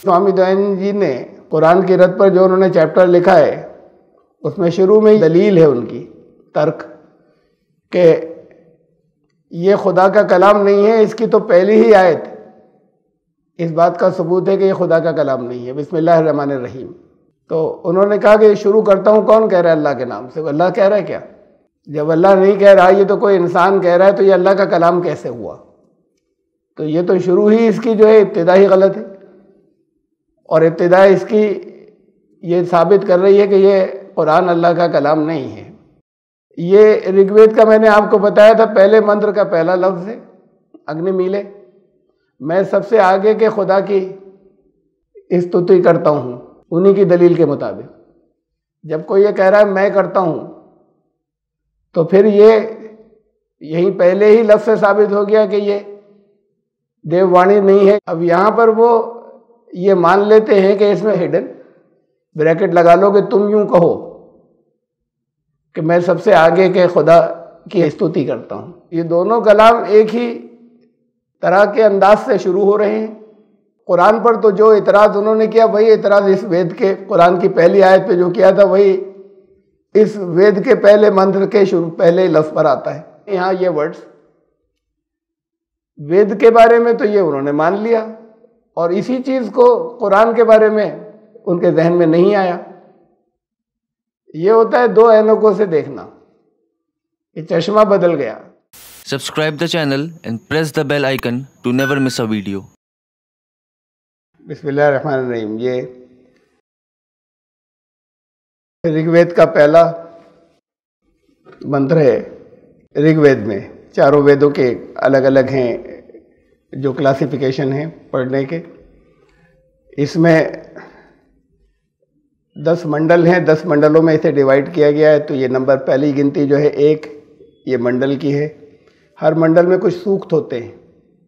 स्वामी दयानंद जी ने कुरान की रद पर जो उन्होंने चैप्टर लिखा है उसमें शुरू में ही दलील है उनकी, तर्क के ये खुदा का कलाम नहीं है, इसकी तो पहली ही आयत इस बात का सबूत है कि ये खुदा का कलाम नहीं है, बिस्मिल्लाहिर्रहमानिर्रहीम। तो उन्होंने कहा कि शुरू करता हूँ, कौन कह रहा है अल्लाह के नाम से? अल्लाह कह रहा है क्या? जब अल्लाह नहीं कह रहा, ये तो कोई इंसान कह रहा है, तो ये अल्लाह का कलाम कैसे हुआ? तो ये तो शुरू ही इसकी जो है इब्तिदा ही गलत है, और इब्तिदा इसकी ये साबित कर रही है कि ये कुरान अल्लाह का कलाम नहीं है। ये ऋग्वेद का मैंने आपको बताया था, पहले मंत्र का पहला लफ्ज़ है अग्निमीले। मैं सबसे आगे के खुदा की स्तुति करता हूँ उन्हीं की दलील के मुताबिक। जब कोई ये कह रहा है मैं करता हूँ, तो फिर ये यहीं पहले ही लफ्ज़ से साबित हो गया कि ये देववाणी नहीं है। अब यहाँ पर वो ये मान लेते हैं कि इसमें हिडन ब्रैकेट लगा लो कि तुम यूं कहो कि मैं सबसे आगे के खुदा की स्तुति करता हूँ। ये दोनों कलाम एक ही तरह के अंदाज से शुरू हो रहे हैं। कुरान पर तो जो इतराज़ उन्होंने किया वही इतराज़ इस वेद के कुरान की पहली आयत पे जो किया था वही इस वेद के पहले मंत्र के शुरू पहले लफ्ज़ पर आता है। यहाँ ये वर्ड्स वेद के बारे में तो ये उन्होंने मान लिया, और इसी चीज़ को कुरान के बारे में उनके जहन में नहीं आया। ये होता है दो ऐनकों से देखना, ये चश्मा बदल गया। Subscribe the channel and press the bell icon to never miss a video. बिस्मिल्लाहिर्रहमानिर्रहीम। ये ऋग्वेद का पहला मंत्र है। ऋग्वेद में चारों वेदों के अलग अलग हैं जो क्लासिफिकेशन है पढ़ने के। इसमें 10 मंडल हैं, 10 मंडलों में इसे डिवाइड किया गया है। तो ये नंबर पहली गिनती जो है 1 ये मंडल की है। हर मंडल में कुछ सूक्त होते हैं,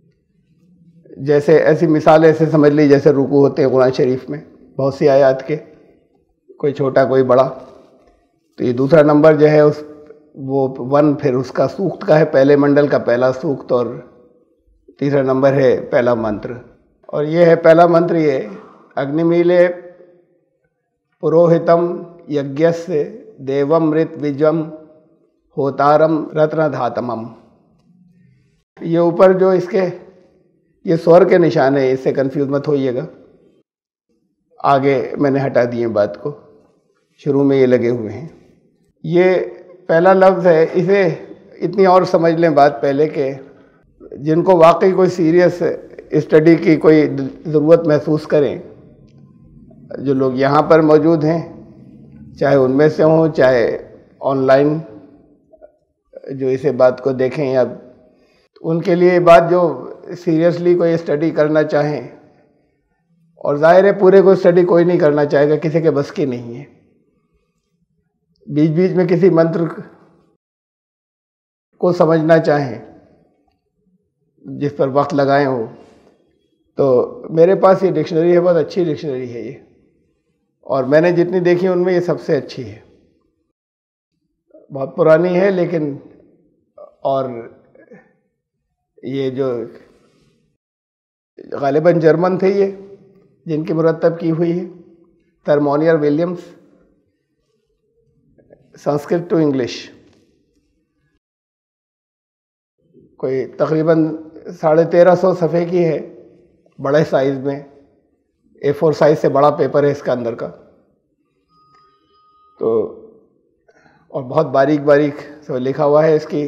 जैसे ऐसी मिसाल ऐसे समझ ली जैसे रुकू होते हैं कुरान शरीफ में बहुत सी आयत के, कोई छोटा कोई बड़ा। तो ये दूसरा नंबर जो है उस वो 1 फिर उसका सूक्त का है, पहले मंडल का पहला सूक्त, और तीसरा नंबर है पहला मंत्र। और ये है पहला मंत्र, ये अग्निमीले पुरोहितम यज्ञस्य देवमृत विजम होतारम रत्नधातमम। ये ऊपर जो इसके ये स्वर के निशान है, इससे कंफ्यूज मत होइएगा। आगे मैंने हटा दिए बात को, शुरू में ये लगे हुए हैं। ये पहला लफ्ज़ है, इसे इतनी और समझ लें बात पहले के जिनको वाकई कोई सीरियस स्टडी की कोई ज़रूरत महसूस करें, जो लोग यहाँ पर मौजूद हैं, चाहे उनमें से हों चाहे ऑनलाइन जो इसे बात को देखें, या उनके लिए बात जो सीरियसली कोई स्टडी करना चाहें, और जाहिर है पूरे को स्टडी कोई नहीं करना चाहेगा, किसी के बस की नहीं है। बीच बीच में किसी मंत्र को समझना चाहें जिस पर वक्त लगाए हो, तो मेरे पास ये डिक्शनरी है, बहुत अच्छी डिक्शनरी है ये, और मैंने जितनी देखी उनमें ये सबसे अच्छी है। बहुत पुरानी है लेकिन, और ये जो गालिबन जर्मन थे ये जिनकी मुरत्तब की हुई है, थर्मोनियर विलियम्स, संस्कृत टू इंग्लिश। कोई तकरीबन 1350 सफ़े की है, बड़े साइज़ में, A4 साइज़ से बड़ा पेपर है इसका अंदर का। तो और बहुत बारीक बारीक सब लिखा हुआ है। इसकी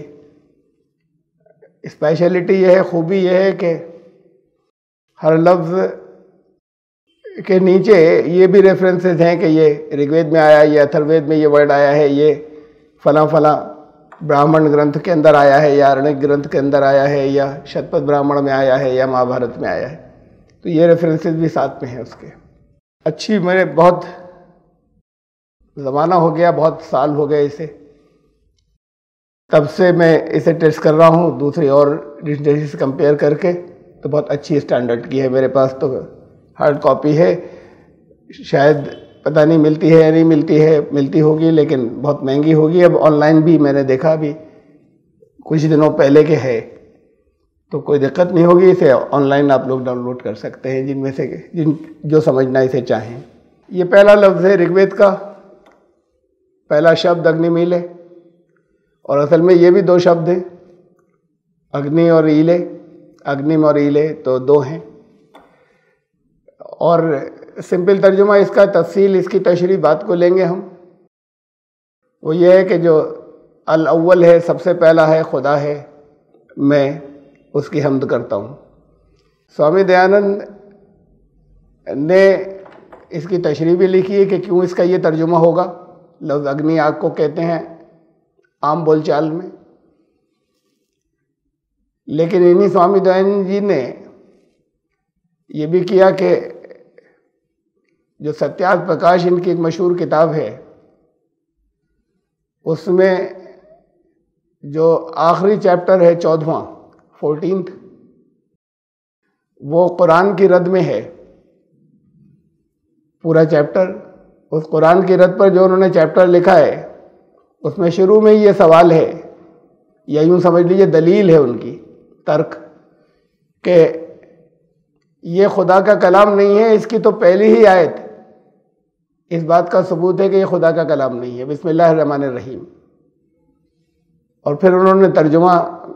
स्पेशलिटी ये है, खूबी ये है कि हर लफ्ज़ के नीचे ये भी रेफरेंसेस हैं कि ये ऋग्वेद में आया, ये अथर्ववेद में ये वर्ड आया है, ये फला फला ब्राह्मण ग्रंथ के अंदर आया है, या अरण्यक ग्रंथ के अंदर आया है, या शतपथ ब्राह्मण में आया है, या महाभारत में आया है। तो ये रेफरेंसेस भी साथ में हैं उसके। अच्छी, मेरे बहुत ज़माना हो गया, बहुत साल हो गए इसे, तब से मैं इसे टेस्ट कर रहा हूँ दूसरी और डिक्शनरी से कंपेयर करके। तो बहुत अच्छी स्टैंडर्ड की है मेरे पास। तो हार्ड कॉपी है, शायद पता नहीं मिलती है या नहीं मिलती है, मिलती होगी लेकिन बहुत महंगी होगी। अब ऑनलाइन भी मैंने देखा, भी कुछ दिनों पहले के है, तो कोई दिक्कत नहीं होगी, इसे ऑनलाइन आप लोग डाउनलोड कर सकते हैं जिनमें से जो समझना इसे चाहें। ये पहला लफ्ज़ है ऋग्वेद का, पहला शब्द अग्निमीले, और असल में ये भी दो शब्द हैं, अग्नि और ईले। अग्निम और ईले तो दो हैं। और सिंपल तर्जुमा इसका, तफसील इसकी तशरीह बात को लेंगे हम। वो ये है कि जो अल अव्वल है, सबसे पहला है, खुदा है, मैं उसकी हम्द करता हूँ। स्वामी दयानंद ने इसकी तशरीह भी लिखी है कि क्यों इसका ये तर्जुमा होगा। लफ्ज़ अग्नि आग को कहते हैं आम बोलचाल में, लेकिन इन्हीं स्वामी दयानंद जी ने ये भी किया कि जो सत्यार्थ प्रकाश इनकी एक मशहूर किताब है, उसमें जो आखिरी चैप्टर है 14वां 14th, वो कुरान की रद में है। पूरा चैप्टर उस कुरान की रद पर जो उन्होंने चैप्टर लिखा है, उसमें शुरू में ही ये सवाल है, या यूँ समझ लीजिए दलील है उनकी, तर्क, कि ये खुदा का कलाम नहीं है। इसकी तो पहली ही आयत इस बात का सबूत है कि ये खुदा का कलाम नहीं है, बिस्मिल्लाहिर्रहमानिर्रहीम। और फिर उन्होंने तर्जुमा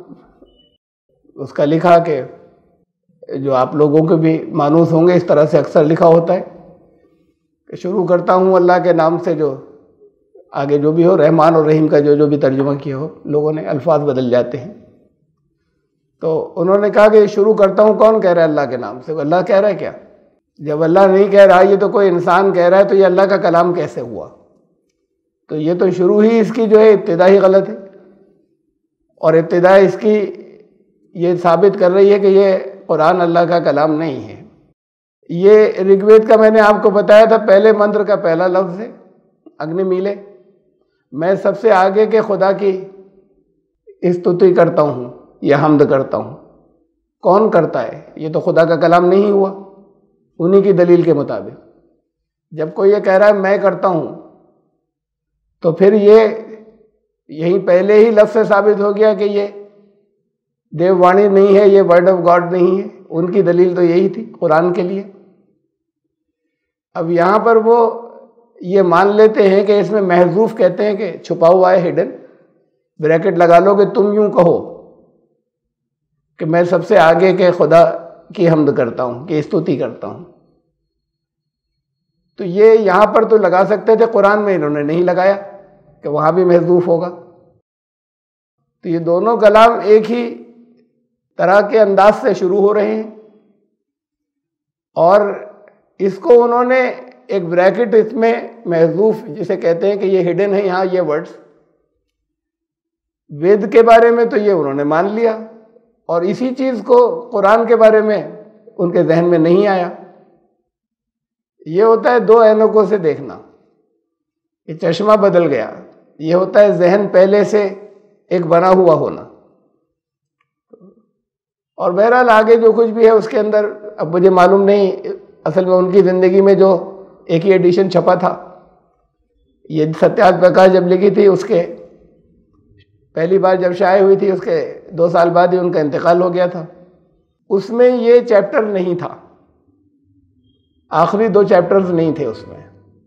उसका लिखा कि जो आप लोगों के भी मानूस होंगे, इस तरह से अक्सर लिखा होता है कि शुरू करता हूँ अल्लाह के नाम से, जो आगे जो भी हो, रहमान और रहीम का जो भी तर्जुमा किया हो, लोगों ने अल्फाज बदल जाते हैं। तो उन्होंने कहा कि शुरू करता हूँ, कौन कह रहा है अल्लाह के नाम से? अल्लाह कह रहा है क्या? जब अल्लाह नहीं कह रहा, ये तो कोई इंसान कह रहा है, तो ये अल्लाह का कलाम कैसे हुआ? तो ये तो शुरू ही इसकी जो है इब्तिदा ही गलत है, और इब्तिदा इसकी ये साबित कर रही है कि ये कुरान अल्लाह का कलाम नहीं है। ये ऋग्वेद का मैंने आपको बताया था, पहले मंत्र का पहला लफ्ज़ है अग्निमीले। मैं सबसे आगे के खुदा की स्तुति करता हूँ या हम्द करता हूँ। कौन करता है? ये तो खुदा का कलाम नहीं हुआ उन्हीं की दलील के मुताबिक। जब कोई ये कह रहा है मैं करता हूँ, तो फिर ये यही पहले ही लफ्ज़ से साबित हो गया कि ये देववाणी नहीं है, ये वर्ड ऑफ गॉड नहीं है। उनकी दलील तो यही थी कुरान के लिए। अब यहाँ पर वो ये मान लेते हैं कि इसमें महजूफ कहते हैं कि छुपा हुआ है, हिडन, ब्रैकेट लगा लो कि तुम यूं कहो कि मैं सबसे आगे के खुदा की हम्द करता हूँ, की स्तुति करता हूँ। तो ये यहाँ पर तो लगा सकते थे, कुरान में इन्होंने नहीं लगाया कि वहाँ भी महजूफ होगा। तो ये दोनों कलाम एक ही तरह के अंदाज से शुरू हो रहे हैं, और इसको उन्होंने एक ब्रैकेट इसमें महजूफ, जिसे कहते हैं कि ये हिडन है यहाँ ये वर्ड्स। वेद के बारे में तो ये उन्होंने मान लिया, और इसी चीज़ को कुरान के बारे में उनके जहन में नहीं आया। ये होता है दो ऐनकों से देखना, ये चश्मा बदल गया। ये होता है जहन पहले से एक बना हुआ होना। और बहरहाल आगे जो कुछ भी है उसके अंदर, अब मुझे मालूम नहीं, असल में उनकी ज़िंदगी में जो एक ही एडिशन छपा था, ये सत्यार्थ प्रकाश जब लिखी थी, उसके पहली बार जब शाये हुई थी, उसके 2 साल बाद ही उनका इंतकाल हो गया था। उसमें ये चैप्टर नहीं था, आखिरी 2 चैप्टर्स नहीं थे उसमें।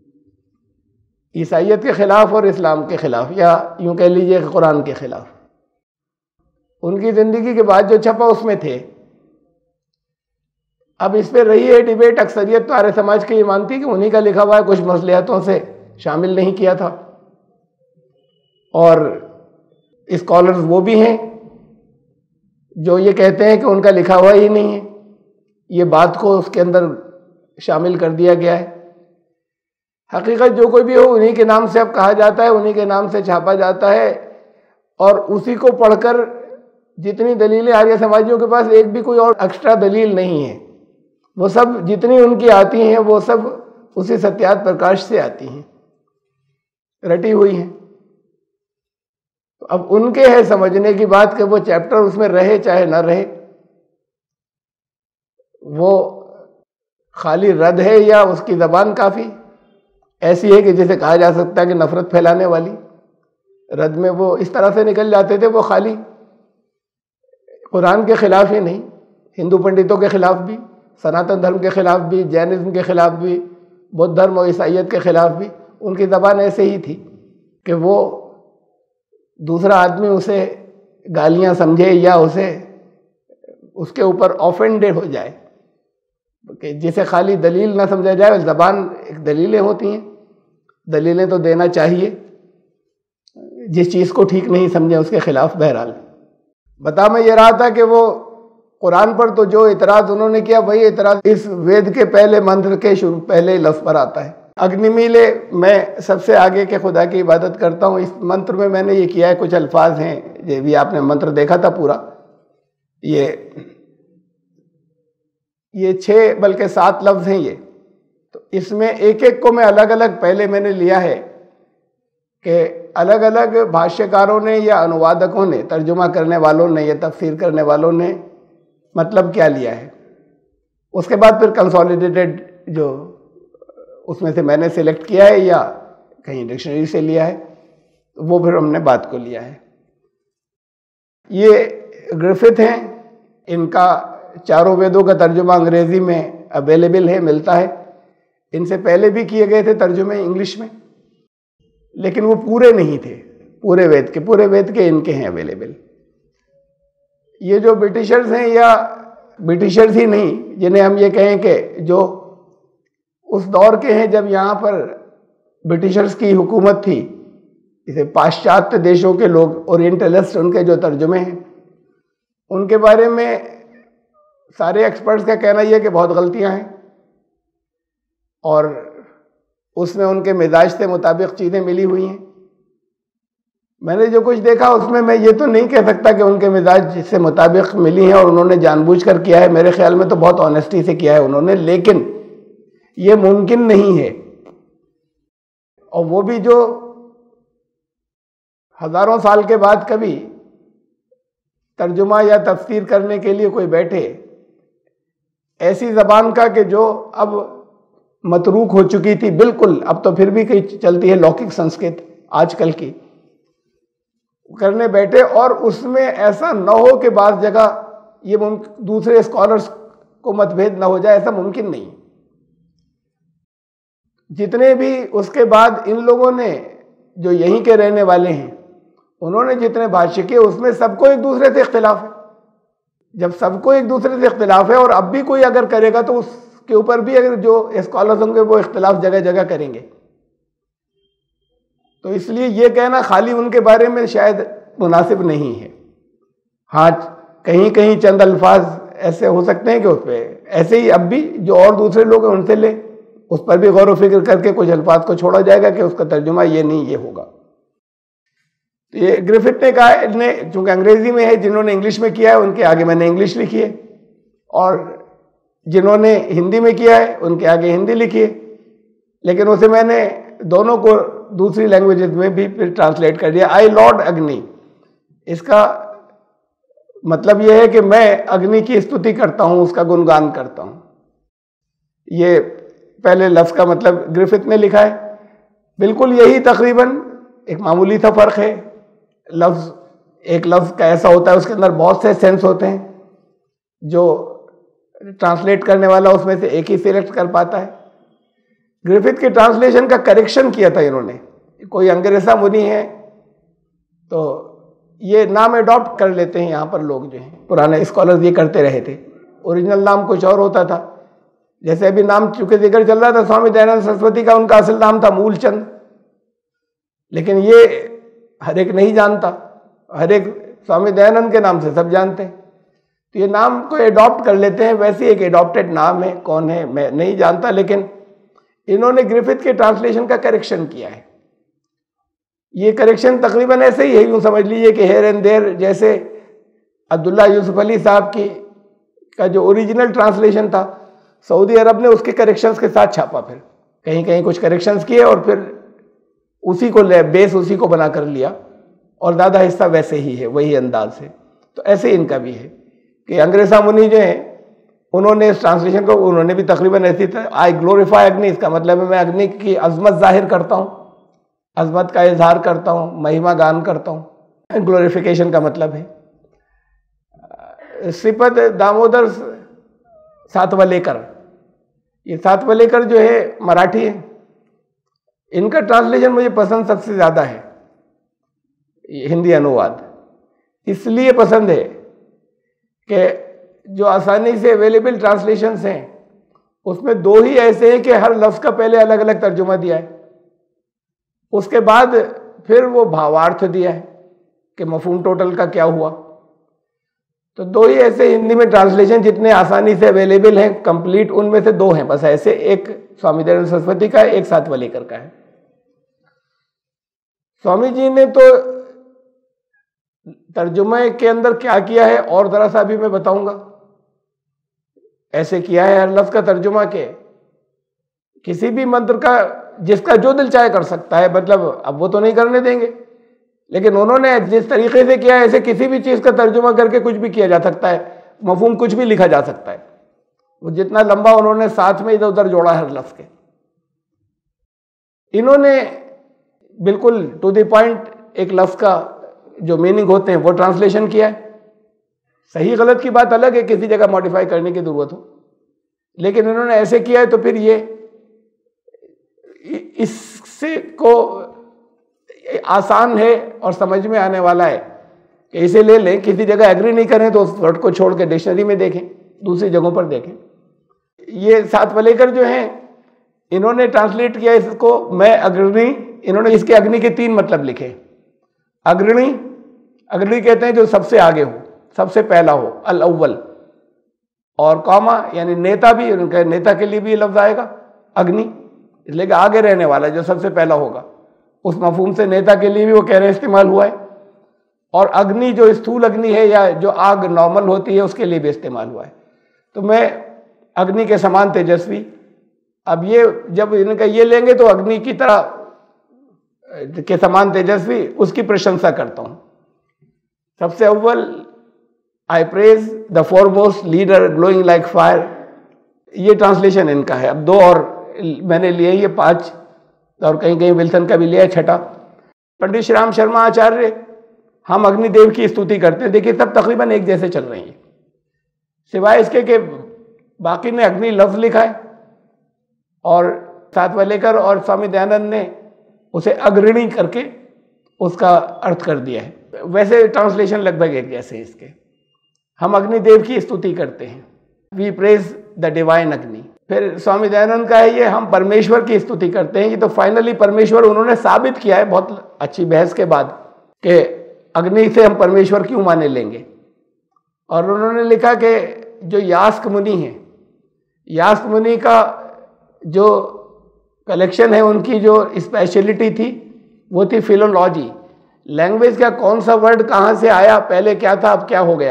ईसाइयत के ख़िलाफ़ और इस्लाम के ख़िलाफ़, या यूँ कह लीजिए कि कुरान के ख़िलाफ़, उनकी ज़िंदगी के बाद जो छपा उसमें थे। अब इस पर रही है डिबेट, अक्सरियत तो आर्य समाज की ये मानती है कि उन्हीं का लिखा हुआ है, कुछ मसलिहतों से शामिल नहीं किया था। और स्कॉलर्स वो भी हैं जो ये कहते हैं कि उनका लिखा हुआ ही नहीं है, ये बात को उसके अंदर शामिल कर दिया गया है। हकीकत जो कोई भी हो, उन्हीं के नाम से अब कहा जाता है, उन्हीं के नाम से छापा जाता है, और उसी को पढ़कर जितनी दलीलें आर्य समाजियों के पास एक भी कोई और एक्स्ट्रा दलील नहीं है, वो सब जितनी उनकी आती हैं वो सब उसी सत्यार्थ प्रकाश से आती हैं, रटी हुई हैं। तो अब उनके है समझने की बात कि वो चैप्टर उसमें रहे चाहे ना रहे, वो खाली रद है या उसकी ज़बान काफ़ी ऐसी है कि जिसे कहा जा सकता है कि नफरत फैलाने वाली। रद में वो इस तरह से निकल जाते थे, वो खाली कुरान के खिलाफ ही नहीं, हिंदू पंडितों के खिलाफ भी, सनातन धर्म के खिलाफ भी, जैनिज्म के खिलाफ भी, बौद्ध धर्म और ईसाइयत के खिलाफ भी उनकी ज़बान ऐसे ही थी कि वो दूसरा आदमी उसे गालियां समझे या उसे उसके ऊपर ऑफेंडेड हो जाए, कि जिसे खाली दलील ना समझा जाए। ज़बान एक दलीलें होती हैं, दलीलें तो देना चाहिए, जिस चीज़ को ठीक नहीं समझे उसके खिलाफ। बहरहाल बता मैं ये रहा था कि वो कुरान पर तो जो इतराज़ उन्होंने किया वही इतराज़ इस वेद के पहले मंत्र के शुरू पहले लफ्ज़ पर आता है। अग्निमीले, मैं सबसे आगे के खुदा की इबादत करता हूँ। इस मंत्र में मैंने ये किया है, कुछ अल्फाज हैं, ये भी आपने मंत्र देखा था पूरा, ये 6 बल्कि 7 लफ्ज़ हैं ये। तो इसमें एक एक को मैं अलग अलग पहले मैंने लिया है कि अलग अलग भाष्यकारों ने या अनुवादकों ने, तर्जुमा करने वालों ने या तफसीर करने वालों ने मतलब क्या लिया है। उसके बाद फिर कंसोलिडेटेड जो उसमें से मैंने सिलेक्ट किया है या कहीं डिक्शनरी से लिया है, वो फिर हमने बात को लिया है। ये ग्रिफिथ हैं, इनका चारों वेदों का तर्जुमा अंग्रेजी में अवेलेबल है, मिलता है। इनसे पहले भी किए गए थे तर्जुमे इंग्लिश में, लेकिन वो पूरे नहीं थे, पूरे वेद के इनके हैं अवेलेबल। ये जो ब्रिटिशर्स हैं, या ब्रिटिशर्स ही नहीं, जिन्हें हम ये कहें कि जो उस दौर के हैं जब यहाँ पर ब्रिटिशर्स की हुकूमत थी, इसे पाश्चात्य देशों के लोग, ओरिएंटलिस्ट, उनके जो तर्जुमे हैं, उनके बारे में सारे एक्सपर्ट्स का कहना यह है कि बहुत गलतियां हैं और उसमें उनके मिजाज से मुताबिक चीज़ें मिली हुई हैं। मैंने जो कुछ देखा उसमें मैं ये तो नहीं कह सकता कि उनके मिजाज से मुताबिक मिली हैं और उन्होंने जानबूझकर किया है। मेरे ख्याल में तो बहुत ऑनेस्टी से किया है उन्होंने, लेकिन ये मुमकिन नहीं है। और वो भी जो हजारों साल के बाद कभी तर्जुमा या तफसीर करने के लिए कोई बैठे ऐसी जबान का कि जो अब मतरूक हो चुकी थी बिल्कुल, अब तो फिर भी कहीं चलती है लौकिक संस्कृत आजकल की, करने बैठे और उसमें ऐसा न हो कि बाज़ जगह ये दूसरे स्कॉलर्स को मतभेद न हो जाए, ऐसा मुमकिन नहीं। जितने भी उसके बाद इन लोगों ने, जो यहीं के रहने वाले हैं, उन्होंने जितने भाष्य किए उसमें सबको एक दूसरे से इख्तिलाफ है। जब सबको एक दूसरे से इख्तिलाफ है और अब भी कोई अगर करेगा तो उसके ऊपर भी अगर जो स्कॉलर्स होंगे वो इख्तिलाफ जगह जगह करेंगे। तो इसलिए ये कहना खाली उनके बारे में शायद मुनासिब नहीं है। हाँ, कहीं कहीं चंद अल्फाज ऐसे हो सकते हैं कि उस पर ऐसे ही अब भी जो और दूसरे लोग हैं उनसे ले, उस पर भी गौर व फिक्र करके कुछ अल्फाज को छोड़ा जाएगा कि उसका तर्जुमा ये नहीं ये होगा। तो ये ग्रिफिथ ने कहा है, चूंकि अंग्रेजी में है, जिन्होंने इंग्लिश में किया है उनके आगे मैंने इंग्लिश लिखी है और जिन्होंने हिंदी में किया है उनके आगे हिंदी लिखी है, लेकिन उसे मैंने दोनों को दूसरी लैंग्वेजेस में भी फिर ट्रांसलेट कर दिया। आई लॉर्ड अग्नि, इसका मतलब यह है कि मैं अग्नि की स्तुति करता हूं, उसका गुणगान करता हूं। ये पहले लफ्ज का मतलब ग्रिफिथ ने लिखा है। बिल्कुल यही तकरीबन, एक मामूली सा फर्क है। लफ्ज, एक लफ्ज का ऐसा होता है उसके अंदर बहुत से सेंस होते हैं, जो ट्रांसलेट करने वाला उसमें से एक ही सिलेक्ट कर पाता है। ग्रिफिथ के ट्रांसलेशन का करेक्शन किया था इन्होंने। कोई अंग्रेसा मुनि है तो ये नाम अडॉप्ट कर लेते हैं यहाँ पर लोग, जो हैं पुराने स्कॉलर्स ये करते रहे थे। ओरिजिनल नाम कुछ और होता था। जैसे अभी नाम चूंकि जिक्र चल रहा था स्वामी दयानंद सरस्वती का, उनका असल नाम था मूलचंद, लेकिन ये हर एक नहीं जानता, हर एक स्वामी दयानंद के नाम से सब जानते हैं। तो ये नाम को एडॉप्ट कर लेते हैं। वैसे एक एडॉप्टेड नाम है, कौन है मैं नहीं जानता, लेकिन इन्होंने ग्रिफिथ के ट्रांसलेशन का करेक्शन किया है। ये करेक्शन तकरीबन ऐसे ही है, यूँ समझ लीजिए कि हेयर एंड देयर, जैसे अब्दुल्ला यूसुफ अली साहब की का जो ओरिजिनल ट्रांसलेशन था सऊदी अरब ने उसके करेक्शंस के साथ छापा, फिर कहीं कहीं कुछ करेक्शंस किए और फिर उसी को बेस उसी को बना कर लिया और ज़्यादा हिस्सा वैसे ही है, वही अंदाज से। तो ऐसे इनका भी है कि अंग्रेजा मुनि जो हैं उन्होंने इस ट्रांसलेशन को, उन्होंने भी तकरीबन ऐसी, आई ग्लोरीफाई अग्नि, इसका मतलब है मैं अग्नि की अजमत जाहिर करता हूँ, अजमत का इजहार करता हूँ, महिमा गान करता हूँ। ग्लोरिफिकेशन का मतलब है। श्रीपद दामोदर सातवलेकर, ये सातवलेकर जो है मराठी है, इनका ट्रांसलेशन मुझे पसंद सबसे ज़्यादा है, हिंदी अनुवाद इसलिए पसंद है कि जो आसानी से अवेलेबल ट्रांसलेशंस हैं उसमें दो ही ऐसे हैं कि हर लफ्ज़ का पहले अलग अलग तर्जुमा दिया है, उसके बाद फिर वो भावार्थ दिया है कि मफहूम टोटल का क्या हुआ। तो दो ही ऐसे हिंदी में ट्रांसलेशन जितने आसानी से अवेलेबल हैं कंप्लीट, उनमें से दो हैं बस ऐसे, एक स्वामी दयानंद सरस्वती का है, एक सातवलेकर का है। स्वामी जी ने तो तर्जुमे के अंदर क्या किया है और जरा सा भी मैं बताऊंगा। ऐसे किया है हर लफ्ज का तर्जुमा के किसी भी मंत्र का जिसका जो दिल चाहे कर सकता है, मतलब अब वो तो नहीं करने देंगे, लेकिन उन्होंने जिस तरीके से किया है ऐसे किसी भी चीज का तर्जुमा करके कुछ भी किया जा सकता है, मफहूम कुछ भी लिखा जा सकता है। वो जितना लंबा उन्होंने साथ में इधर उधर जोड़ा हर लफ्ज के, इन्होंने बिल्कुल टू द पॉइंट एक लफ्ज का जो मीनिंग होते हैं वो ट्रांसलेशन किया है। सही गलत की बात अलग है, किसी जगह मॉडिफाई करने की जरूरत हो, लेकिन इन्होंने ऐसे किया है तो फिर ये इससे को आसान है और समझ में आने वाला है कि इसे ले लें। किसी जगह एग्री नहीं करें तो उस वर्ड को छोड़ के डिक्शनरी में देखें, दूसरी जगहों पर देखें। ये सातवलेकर जो हैं इन्होंने ट्रांसलेट किया इसको मैं अग्रणी, इन्होंने इसके अग्नि के 3 मतलब लिखे। अग्रणी, अग्रणी कहते हैं जो सबसे आगे हो, सबसे पहला हो, अल अव्वल, और कॉमा यानी नेता भी, उनके नेता के लिए भी लफ्ज आएगा अग्नि, इसलिए कि आगे रहने वाला जो सबसे पहला होगा, उस मफहूम से नेता के लिए भी वो कह रहे इस्तेमाल हुआ है। और अग्नि जो स्थूल अग्नि है या जो आग नॉर्मल होती है उसके लिए भी इस्तेमाल हुआ है। तो मैं अग्नि के समान तेजस्वी, अब ये जब इनका ये लेंगे तो अग्नि की तरह के समान तेजस्वी, उसकी प्रशंसा करता हूं। सबसे अव्वल I praise the foremost leader glowing like fire, ये ट्रांसलेशन इनका है। अब 2 और मैंने लिए, ये 5 और कहीं कहीं विल्सन का भी लिया है, 6ठा। पंडित श्री राम शर्मा आचार्य हम अग्निदेव की स्तुति करते हैं। देखिए सब तकरीबन एक जैसे चल रही हैं, सिवाय इसके कि बाकी ने अग्नि लफ्ज लिखा है और सातवलेकर और स्वामी दयानंद ने उसे अग्रणी करके उसका अर्थ कर दिया है। वैसे ट्रांसलेशन लगभग एक जैसे इसके। हम अग्निदेव की स्तुति करते हैं, वी प्रेज द डिवाइन अग्नि। फिर स्वामी दयानंद का है ये हम परमेश्वर की स्तुति करते हैं। ये तो फाइनली परमेश्वर उन्होंने साबित किया है बहुत अच्छी बहस के बाद कि अग्नि से हम परमेश्वर क्यों माने लेंगे। और उन्होंने लिखा कि जो यास्क मुनि है, यास्क मुनि का जो कलेक्शन है, उनकी जो स्पेशलिटी थी वो थी फिलोलॉजी, लैंग्वेज का कौन सा वर्ड कहाँ से आया, पहले क्या था अब क्या हो गया,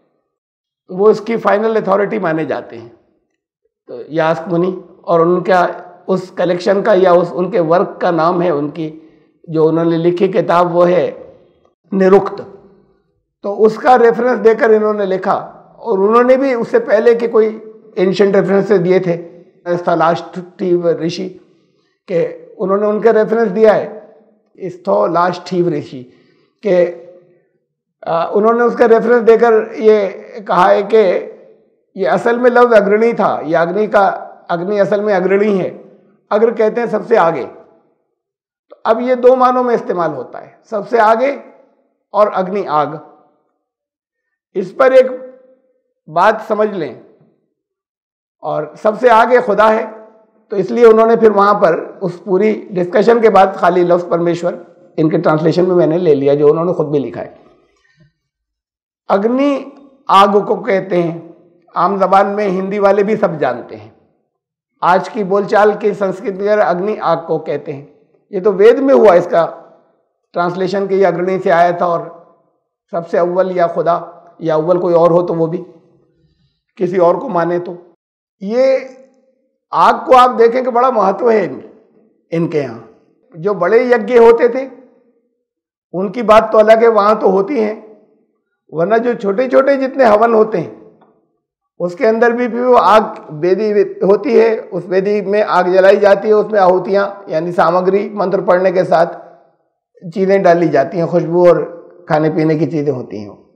वो इसकी फाइनल अथॉरिटी माने जाते हैं। तो यास्क मुनि, और उनका उस कलेक्शन का या उस उनके वर्क का नाम है, उनकी जो उन्होंने लिखी किताब वो है निरुक्त। तो उसका रेफरेंस देकर इन्होंने लिखा, और उन्होंने भी उससे पहले के कोई एंशिएंट रेफरेंसेस दिए थे, स्थलाष्ठीव ऋषि के, उन्होंने उनके रेफरेंस दिया है, स्थलाष्ठीव ऋषि के उन्होंने उसका रेफरेंस देकर ये कहा है कि ये असल में लफ्ज अग्रणी था, ये अग्नि का, अग्नि असल में अग्रणी है, अग्र कहते हैं सबसे आगे। तो अब ये 2 मानों में इस्तेमाल होता है, सबसे आगे और अग्नि आग। इस पर एक बात समझ लें, और सबसे आगे खुदा है, तो इसलिए उन्होंने फिर वहां पर उस पूरी डिस्कशन के बाद खाली लफ्ज परमेश्वर इनके ट्रांसलेशन में मैंने ले लिया, जो उन्होंने खुद भी लिखा है। अग्नि आग को कहते हैं, आम जबान में हिंदी वाले भी सब जानते हैं। आज की बोलचाल की संस्कृति में अग्नि आग को कहते हैं। ये तो वेद में हुआ इसका ट्रांसलेशन के, ये अग्नि से आया था, और सबसे अव्वल या खुदा या अव्वल कोई और हो तो वो भी किसी और को माने। तो ये आग को आप देखें कि बड़ा महत्व है इनके यहाँ। जो बड़े यज्ञ होते थे उनकी बात तो अलग है, वहां तो होती हैं, वरना जो छोटे छोटे जितने हवन होते हैं उसके अंदर भी वो आग वेदी होती है, उस वेदी में आग जलाई जाती है, उसमें आहुतियाँ यानी सामग्री मंत्र पढ़ने के साथ चीज़ें डाली जाती हैं, खुशबू और खाने पीने की चीज़ें होती हैं।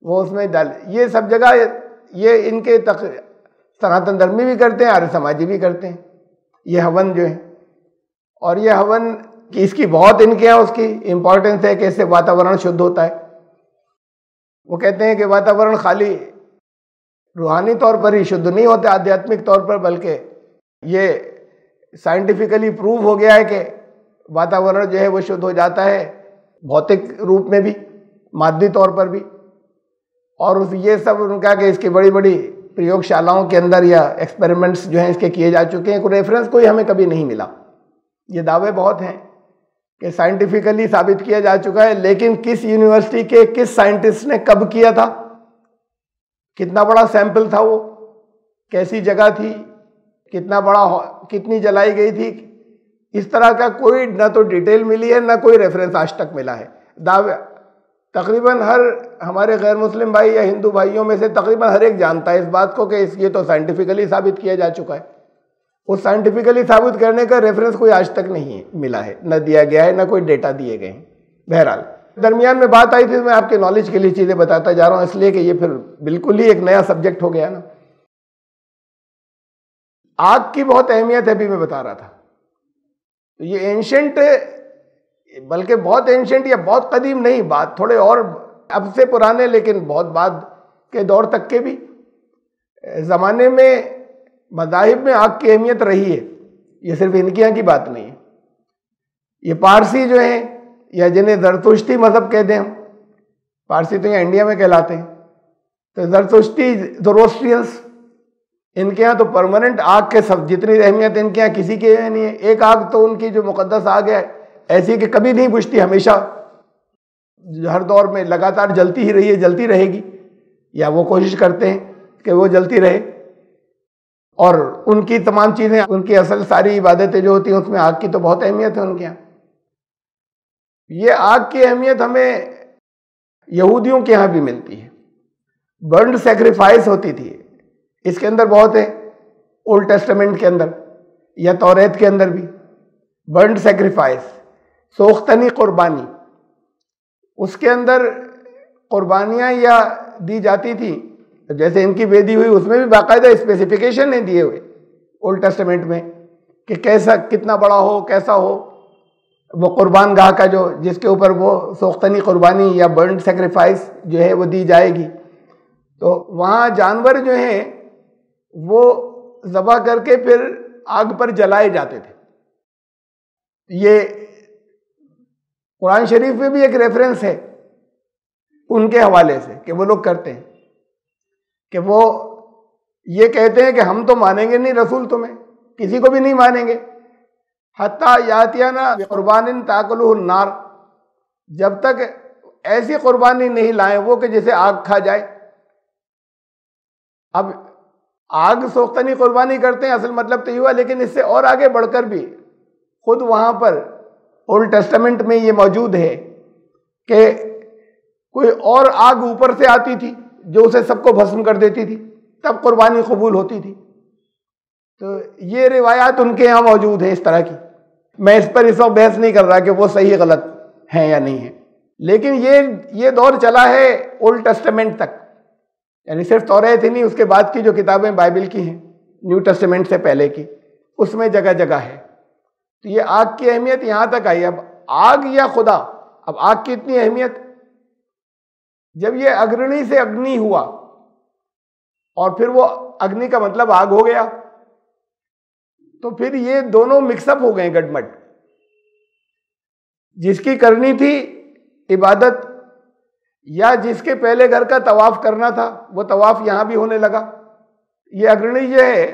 वो उसमें डाल, ये सब जगह ये इनके सनातन धर्मी भी करते हैं, आर्य समाजी भी करते हैं ये हवन जो है। और ये हवन की इसकी बहुत इनके यहाँ उसकी इम्पोर्टेंस है कि इससे वातावरण शुद्ध होता है। वो कहते हैं कि वातावरण खाली रूहानी तौर पर ही शुद्ध नहीं होते, आध्यात्मिक तौर पर, बल्कि ये साइंटिफिकली प्रूव हो गया है कि वातावरण जो है वो शुद्ध हो जाता है भौतिक रूप में भी, मादी तौर पर भी। और उस ये सब उनका कि इसकी बड़ी बड़ी प्रयोगशालाओं के अंदर या एक्सपेरिमेंट्स जो हैं इसके किए जा चुके हैं, कोई रेफरेंस कोई हमें कभी नहीं मिला। ये दावे बहुत हैं कि साइंटिफिकली साबित किया जा चुका है, लेकिन किस यूनिवर्सिटी के किस साइंटिस्ट ने कब किया था, कितना बड़ा सैंपल था वो, कैसी जगह थी, कितना बड़ा, कितनी जलाई गई थी, इस तरह का कोई ना तो डिटेल मिली है ना कोई रेफरेंस आज तक मिला है। दावे तकरीबन हर हमारे गैर मुस्लिम भाई या हिंदू भाइयों में से तकरीबन हर एक जानता है इस बात को कि ये तो साइंटिफिकली साबित किया जा चुका है। उस साइंटिफिकली साबित करने का रेफरेंस कोई आज तक नहीं मिला है, न दिया गया है, न कोई डेटा दिए गए हैं। बहरहाल दरमियान में बात आई थी, मैं आपके नॉलेज के लिए चीजें बताता जा रहा हूं, इसलिए कि ये फिर बिल्कुल ही एक नया सब्जेक्ट हो गया ना। आग की बहुत अहमियत है, अभी मैं बता रहा था। तो ये एंशंट, बल्कि बहुत एंशंट या बहुत कदीम नहीं, बात थोड़े और अब से पुराने लेकिन बहुत बाद के दौर तक के भी ज़माने में मज़ाहिब में आग की अहमियत रही है। ये सिर्फ इनके यहाँ की बात नहीं है। ये पारसी जो हैं या जिन्हें ज़रतुश्ती मज़हब कहते हैं हम, पारसी तो यहाँ इंडिया में कहलाते हैं, तो ज़रतुश्ती ज़ोरोस्ट्रियंस, इनके यहाँ तो परमानेंट आग के सब जितनी अहमियत इनके यहाँ किसी के यहाँ नहीं है। एक आग तो उनकी जो मुक़द्दस आग है ऐसी कि कभी नहीं बुझती, हमेशा हर दौर में लगातार जलती ही रही है, जलती रहेगी, या वो कोशिश करते हैं कि वो जलती रहे। और उनकी तमाम चीज़ें, उनकी असल सारी इबादतें जो होती हैं उसमें आग की तो बहुत अहमियत है उनके यहाँ। ये आग की अहमियत हमें यहूदियों के यहाँ भी मिलती है। बर्न सेक्रीफाइस होती थी, इसके अंदर बहुत है, ओल्ड टेस्टामेंट के अंदर या तौरेत के अंदर भी बर्न सेक्रीफाइस, सोख्तनी कुर्बानी, उसके अंदर कुर्बानियाँ या दी जाती थी। जैसे इनकी वेदी हुई उसमें भी बाकायदा स्पेसिफिकेशन है दिए हुए ओल्ड टेस्टामेंट में कि कैसा, कितना बड़ा हो, कैसा हो वो कुर्बान गाह का, जो जिसके ऊपर वो सोख्तनी कुर्बानी या बर्न सेक्रीफाइस जो है वो दी जाएगी। तो वहाँ जानवर जो हैं वो ज़बह करके फिर आग पर जलाए जाते थे। ये कुरान शरीफ में भी एक रेफरेंस है उनके हवाले से कि वो लोग करते हैं कि वो ये कहते हैं कि हम तो मानेंगे नहीं रसूल, तुम्हें किसी को भी नहीं मानेंगे, हत्ता यातियाना कुर्बानिन ताकुलुहु नार, जब तक ऐसी कुर्बानी नहीं लाए वो कि जैसे आग खा जाए। अब आग सोख्तनी कुर्बानी करते हैं, असल मतलब तो ये हुआ, लेकिन इससे और आगे बढ़कर भी खुद वहां पर ओल्ड टेस्टामेंट में ये मौजूद है कि कोई और आग ऊपर से आती थी जो उसे सबको भस्म कर देती थी, तब कुर्बानी कबूल होती थी। तो ये रिवायात उनके यहाँ मौजूद है इस तरह की। मैं इस पर इस वक्त बहस नहीं कर रहा कि वो सही गलत है या नहीं है, लेकिन ये दौर चला है ओल्ड टेस्टामेंट तक, यानी सिर्फ तौरात ही नहीं, उसके बाद की जो किताबें बाइबल की हैं, न्यू टेस्टामेंट से पहले की, उसमें जगह जगह है। तो ये आग की अहमियत यहाँ तक आई। अब आग या खुदा, अब आग की इतनी अहमियत, जब ये अग्रणी से अग्नि हुआ और फिर वो अग्नि का मतलब आग हो गया, तो फिर ये दोनों मिक्सअप हो गए, गडमड। जिसकी करनी थी इबादत या जिसके पहले घर का तवाफ करना था, वो तवाफ यहां भी होने लगा। ये अग्रणी जो है,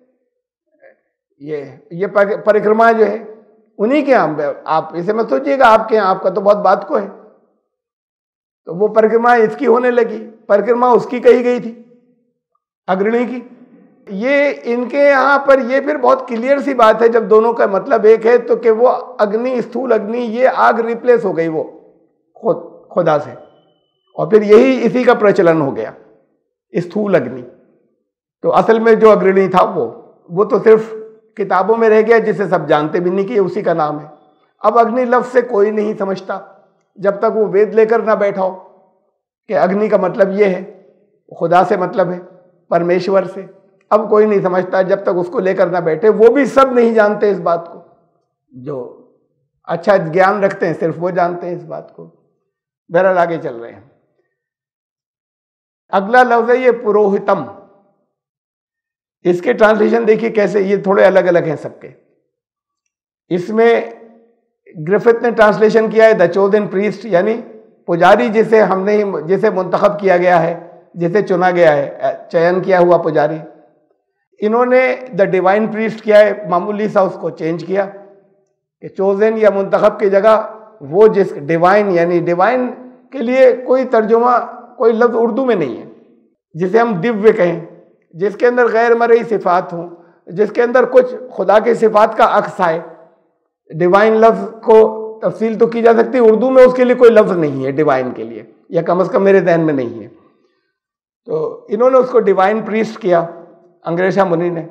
ये परिक्रमा जो है उन्हीं के यहाँ, आप इसे मत सोचिएगा आपके यहाँ, आपका तो बहुत बात को है। तो वो परिक्रमा इसकी होने लगी, परिक्रमा उसकी कही गई थी, अग्रणी की। ये इनके यहाँ पर ये फिर बहुत क्लियर सी बात है, जब दोनों का मतलब एक है, तो कि वो अग्नि, स्थूल अग्नि, ये आग रिप्लेस हो गई वो खुदा से, और फिर यही इसी का प्रचलन हो गया, स्थूल अग्नि। तो असल में जो अग्रणी था वो तो सिर्फ किताबों में रह गया, जिसे सब जानते भी नहीं कि उसी का नाम है। अब अग्नि लफ्ज़ से कोई नहीं समझता जब तक वो वेद लेकर ना बैठा हो कि अग्नि का मतलब ये है, खुदा से मतलब है, परमेश्वर से। अब कोई नहीं समझता जब तक उसको लेकर ना बैठे। वो भी सब नहीं जानते इस बात को, जो अच्छा ज्ञान रखते हैं सिर्फ वो जानते हैं इस बात को। बहरहाल आगे चल रहे हैं। अगला लफ्ज है ये पुरोहितम। इसके ट्रांसलेशन देखिए कैसे, ये थोड़े अलग अलग हैं सबके। इसमें ग्रिफिथ ने ट्रांसलेशन किया है द चोजन प्रीस्ट, यानी पुजारी जिसे मुंतखब किया गया है, जिसे चुना गया है, चयन किया हुआ पुजारी। इन्होंने द डिवाइन प्रीस्ट किया है, मामूली सा उसको चेंज किया कि चोजन या मुंतखब की जगह वो जिस डिवाइन, यानी डिवाइन के लिए कोई तर्जुमा, कोई लफ्ज उर्दू में नहीं है, जिसे हम दिव्य कहें, जिसके अंदर गैर मरई सिफात हों, जिसके अंदर कुछ खुदा के सिफात का अक्स आए। डिवाइन लफ्ज को तफसील तो की जा सकती है, उर्दू में उसके लिए कोई लफ्ज नहीं है डिवाइन के लिए, या कम से कम मेरे जहन में नहीं है। तो इन्होंने उसको डिवाइन प्रीस्ट किया अंग्रेजा मुनि ने।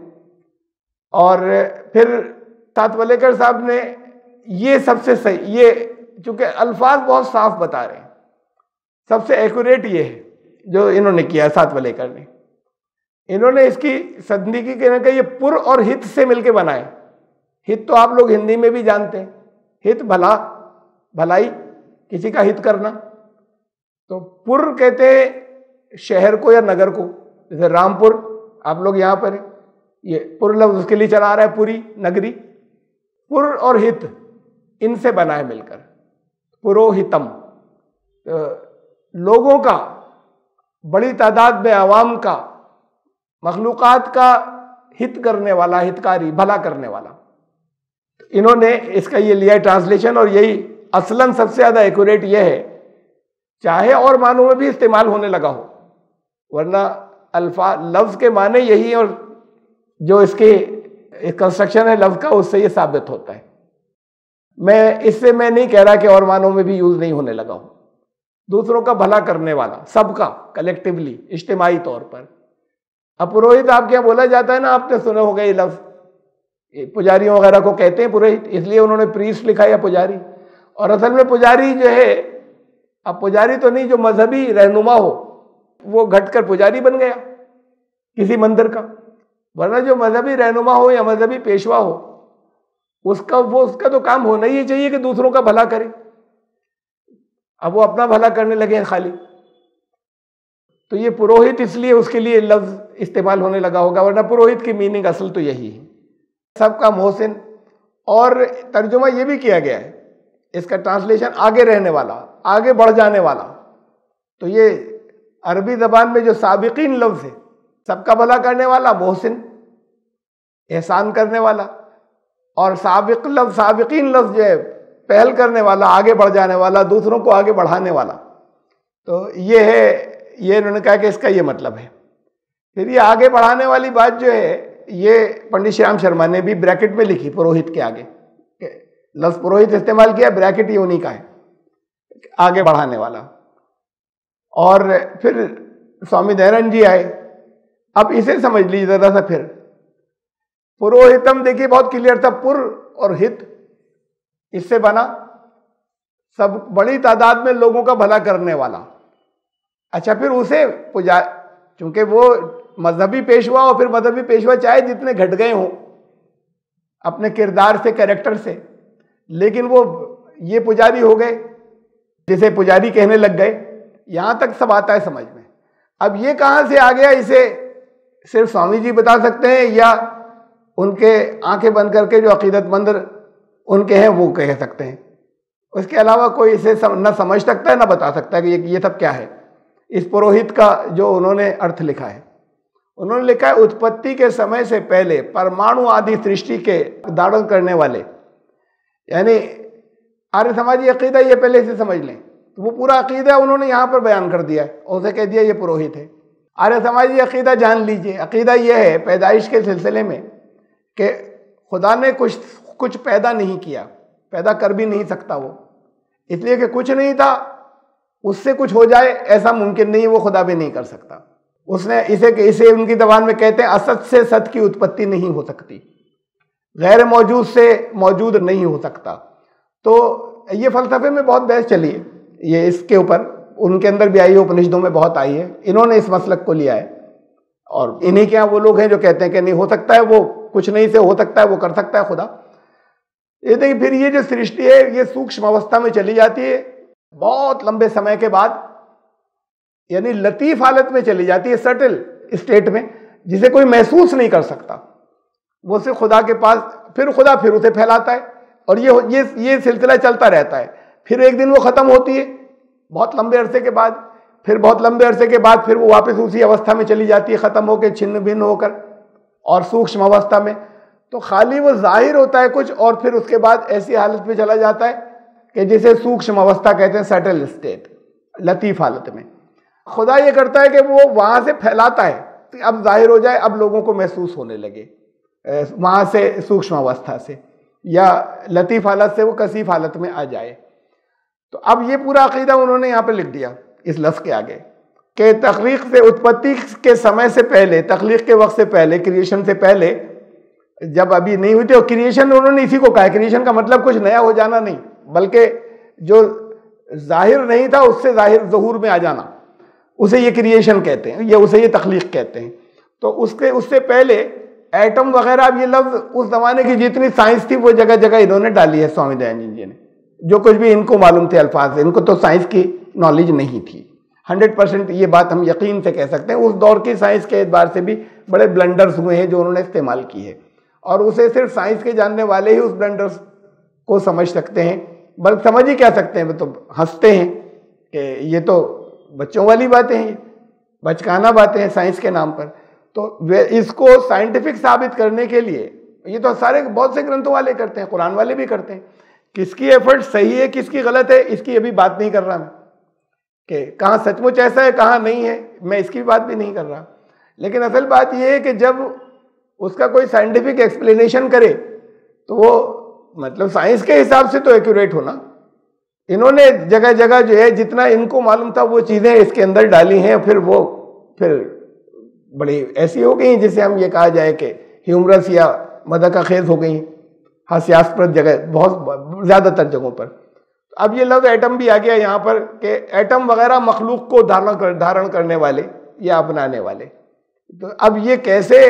और फिर तातवलेकर साहब ने ये सबसे सही, ये चूंकि अल्फाज बहुत साफ बता रहे हैं, सबसे एक्यूरेट ये है जो इन्होंने किया सातवलेकर ने। इन्होंने इसकी संधि की कहने का ये पुर और हित से मिलके बनाए। हित तो आप लोग हिंदी में भी जानते हैं, हित भला, भलाई, किसी का हित करना। तो पुर कहते हैं शहर को या नगर को, जैसे रामपुर आप लोग यहाँ पर है, ये पुर लफ्ज उसके लिए चला रहा है, पूरी नगरी। पुर और हित इनसे बना है मिलकर पुरोहितम। तो लोगों का, बड़ी तादाद में आवाम का, मखलूकात का हित करने वाला, हितकारी, भला करने वाला। इन्होंने इसका ये लिया ट्रांसलेशन, और यही असलन सबसे ज्यादा एक्यूरेट ये है, चाहे और मानों में भी इस्तेमाल होने लगा हो, वरना अल्फा लफ्ज के माने यही, और जो इसके कंस्ट्रक्शन है लफ्ज का उससे ये साबित होता है। मैं नहीं कह रहा कि और मानों में भी यूज नहीं होने लगा हो। दूसरों का भला करने वाला, सबका, कलेक्टिवली, इज्तिमाई तौर पर। अब पुरोहित आपके यहाँ बोला जाता है ना, आपने सुने होगा ये लफ्ज, पुजारियों वगैरह को कहते हैं पुरोहित, इसलिए उन्होंने प्रीस्ट लिखा या पुजारी। और असल में पुजारी जो है, अब पुजारी तो नहीं, जो मजहबी रहनुमा हो वो घटकर पुजारी बन गया किसी मंदिर का, वरना जो मजहबी रहनुमा हो या मजहबी पेशवा हो, उसका तो काम होना ही चाहिए कि दूसरों का भला करे। अब वो अपना भला करने लगे हैं खाली। तो ये पुरोहित इसलिए उसके लिए लफ्ज इस्तेमाल होने लगा होगा, वरना पुरोहित की मीनिंग असल तो यही है, सबका मोहसिन। और तर्जुमा ये भी किया गया है, इसका ट्रांसलेशन आगे रहने वाला, आगे बढ़ जाने वाला। तो ये अरबी जबान में जो साबिकीन लफ्ज है, सबका भला करने वाला, मोहसिन, एहसान करने वाला। और साबिकीन लफ्ज जो है पहल करने वाला, आगे बढ़ जाने वाला, दूसरों को आगे बढ़ाने वाला। तो ये है, ये इन्होंने कहा कि इसका ये मतलब है। फिर ये आगे बढ़ाने वाली बात जो है, ये पंडित श्याम शर्मा ने भी ब्रैकेट में लिखी, पुरोहित के आगे लफ्ज पुरोहित इस्तेमाल किया, ब्रैकेट ये उन्हीं का है, आगे बढ़ाने वाला। और फिर स्वामी दयानंद जी आए। अब इसे समझ लीजिए जरा सा। फिर पुरोहितम देखिए बहुत क्लियर था, पुर और हित, इससे बना सब, बड़ी तादाद में लोगों का भला करने वाला। अच्छा, फिर उसे चूंकि वो मजहबी पेशवा हो, फिर मजहबी पेशवा चाहे जितने घट गए हों अपने किरदार से, कैरेक्टर से, लेकिन वो ये पुजारी हो गए, जिसे पुजारी कहने लग गए। यहां तक सब आता है समझ में। अब ये कहां से आ गया, इसे सिर्फ स्वामी जी बता सकते हैं, या उनके आंखें बंद करके जो अकीदतमंद उनके हैं वो कह सकते हैं। उसके अलावा कोई इसे न समझ सकता है, न बता सकता है कि ये सब क्या है। इस पुरोहित का जो उन्होंने अर्थ लिखा है, उन्होंने लिखा है उत्पत्ति के समय से पहले परमाणु आदि सृष्टि के धारण करने वाले, यानी आर्य समाजी अकीदा, ये पहले से समझ लें। तो वो पूरा अकीदा उन्होंने यहाँ पर बयान कर दिया है, और उसे कह दिया ये पुरोहित है। आर्य समाजी अकीदा जान लीजिए। अकीदा ये है पैदाइश के सिलसिले में कि खुदा ने कुछ पैदा नहीं किया, पैदा कर भी नहीं सकता वो, इसलिए कि कुछ नहीं था उससे कुछ हो जाए ऐसा मुमकिन नहीं है, वो खुदा भी नहीं कर सकता। उसने इसे उनकी जबान में कहते हैं असत से सत की उत्पत्ति नहीं हो सकती, गैर मौजूद से मौजूद नहीं हो सकता। तो ये फलसफे में बहुत बहस चली है ये इसके ऊपर, उनके अंदर भी आई है, उपनिषदों में बहुत आई है, इन्होंने इस मसलक को लिया है। और इन्हीं के यहाँ वो लोग हैं जो कहते हैं कि नहीं हो सकता है, वो कुछ नहीं से हो सकता है, वो कर सकता है खुदा। ये देखिए फिर ये जो सृष्टि है ये सूक्ष्म अवस्था में चली जाती है बहुत लंबे समय के बाद, यानी लतीफ हालत में चली जाती है, सटल स्टेट में, जिसे कोई महसूस नहीं कर सकता। वो सिर्फ खुदा के पास, फिर खुदा फिर उसे फैलाता है और ये सिलसिला चलता रहता है। फिर एक दिन वो खत्म होती है बहुत लंबे अरसे के बाद, फिर बहुत लंबे अरसे के बाद फिर वो वापस उसी अवस्था में चली जाती है, खत्म होकर छिन्न भिन्न होकर और सूक्ष्म अवस्था में। तो खाली वो जाहिर होता है कुछ और फिर उसके बाद ऐसी हालत में चला जाता है कि जिसे सूक्ष्म अवस्था कहते हैं, सटल स्टेट, लतीफ हालत में। खुदा ये करता है कि वो वहां से फैलाता है, तो अब जाहिर हो जाए, अब लोगों को महसूस होने लगे वहां से सूक्ष्म अवस्था से या लतीफ हालत से वो कसीफ हालत में आ जाए। तो अब ये पूरा अकीदा उन्होंने यहाँ पे लिख दिया इस लफ्ज़ के आगे कि तख्लीक से, उत्पत्ति के समय से पहले, तख्लीक के वक्त से पहले, क्रिएशन से पहले, जब अभी नहीं हुई थी, और क्रिएशन उन्होंने इसी को कहा। क्रिएशन का मतलब कुछ नया हो जाना नहीं, बल्कि जो जाहिर नहीं था उससे जाहिर ज़हूर में आ जाना, उसे ये क्रिएशन कहते हैं, उसे ये तख्लीक कहते हैं। तो उससे पहले एटम वगैरह, अब ये लफ्ज़ उस ज़माने की जितनी साइंस थी वो जगह जगह इन्होंने डाली है स्वामी दयानंद जी ने, जो कुछ भी इनको मालूम थे अल्फाज, इनको तो साइंस की नॉलेज नहीं थी 100%। ये बात हम यकीन से कह सकते हैं। उस दौर की साइंस के एतबार से भी बड़े ब्लंडर्स हुए हैं जो उन्होंने इस्तेमाल की है, और उसे सिर्फ साइंस के जानने वाले ही उस ब्लंडर्स को समझ सकते हैं। बल्कि समझ ही क्या सकते हैं, वो तो हंसते हैं कि ये तो बच्चों वाली बातें हैं, बचकाना बातें हैं साइंस के नाम पर। तो वे इसको साइंटिफिक साबित करने के लिए ये तो सारे बहुत से ग्रंथों वाले करते हैं, कुरान वाले भी करते हैं। किसकी एफर्ट सही है किसकी गलत है इसकी अभी बात नहीं कर रहा मैं, कि कहाँ सचमुच ऐसा है कहाँ नहीं है, मैं इसकी बात भी नहीं कर रहा। लेकिन असल बात यह है कि जब उसका कोई साइंटिफिक एक्सप्लेनेशन करे तो वो मतलब साइंस के हिसाब से तो एक्यूरेट होना। इन्होंने जगह जगह जो है जितना इनको मालूम था वो चीज़ें इसके अंदर डाली हैं, फिर बड़ी ऐसी हो गई जिसे हम ये कहा जाए कि ह्यूमरस या मदकाखेज हो गई, हास्यास्पद जगह बहुत ज़्यादातर जगहों पर। अब ये लफ्ज़ एटम भी आ गया यहाँ पर कि एटम वगैरह मखलूक को धारण करने वाले या अपनाने वाले। तो अब ये कैसे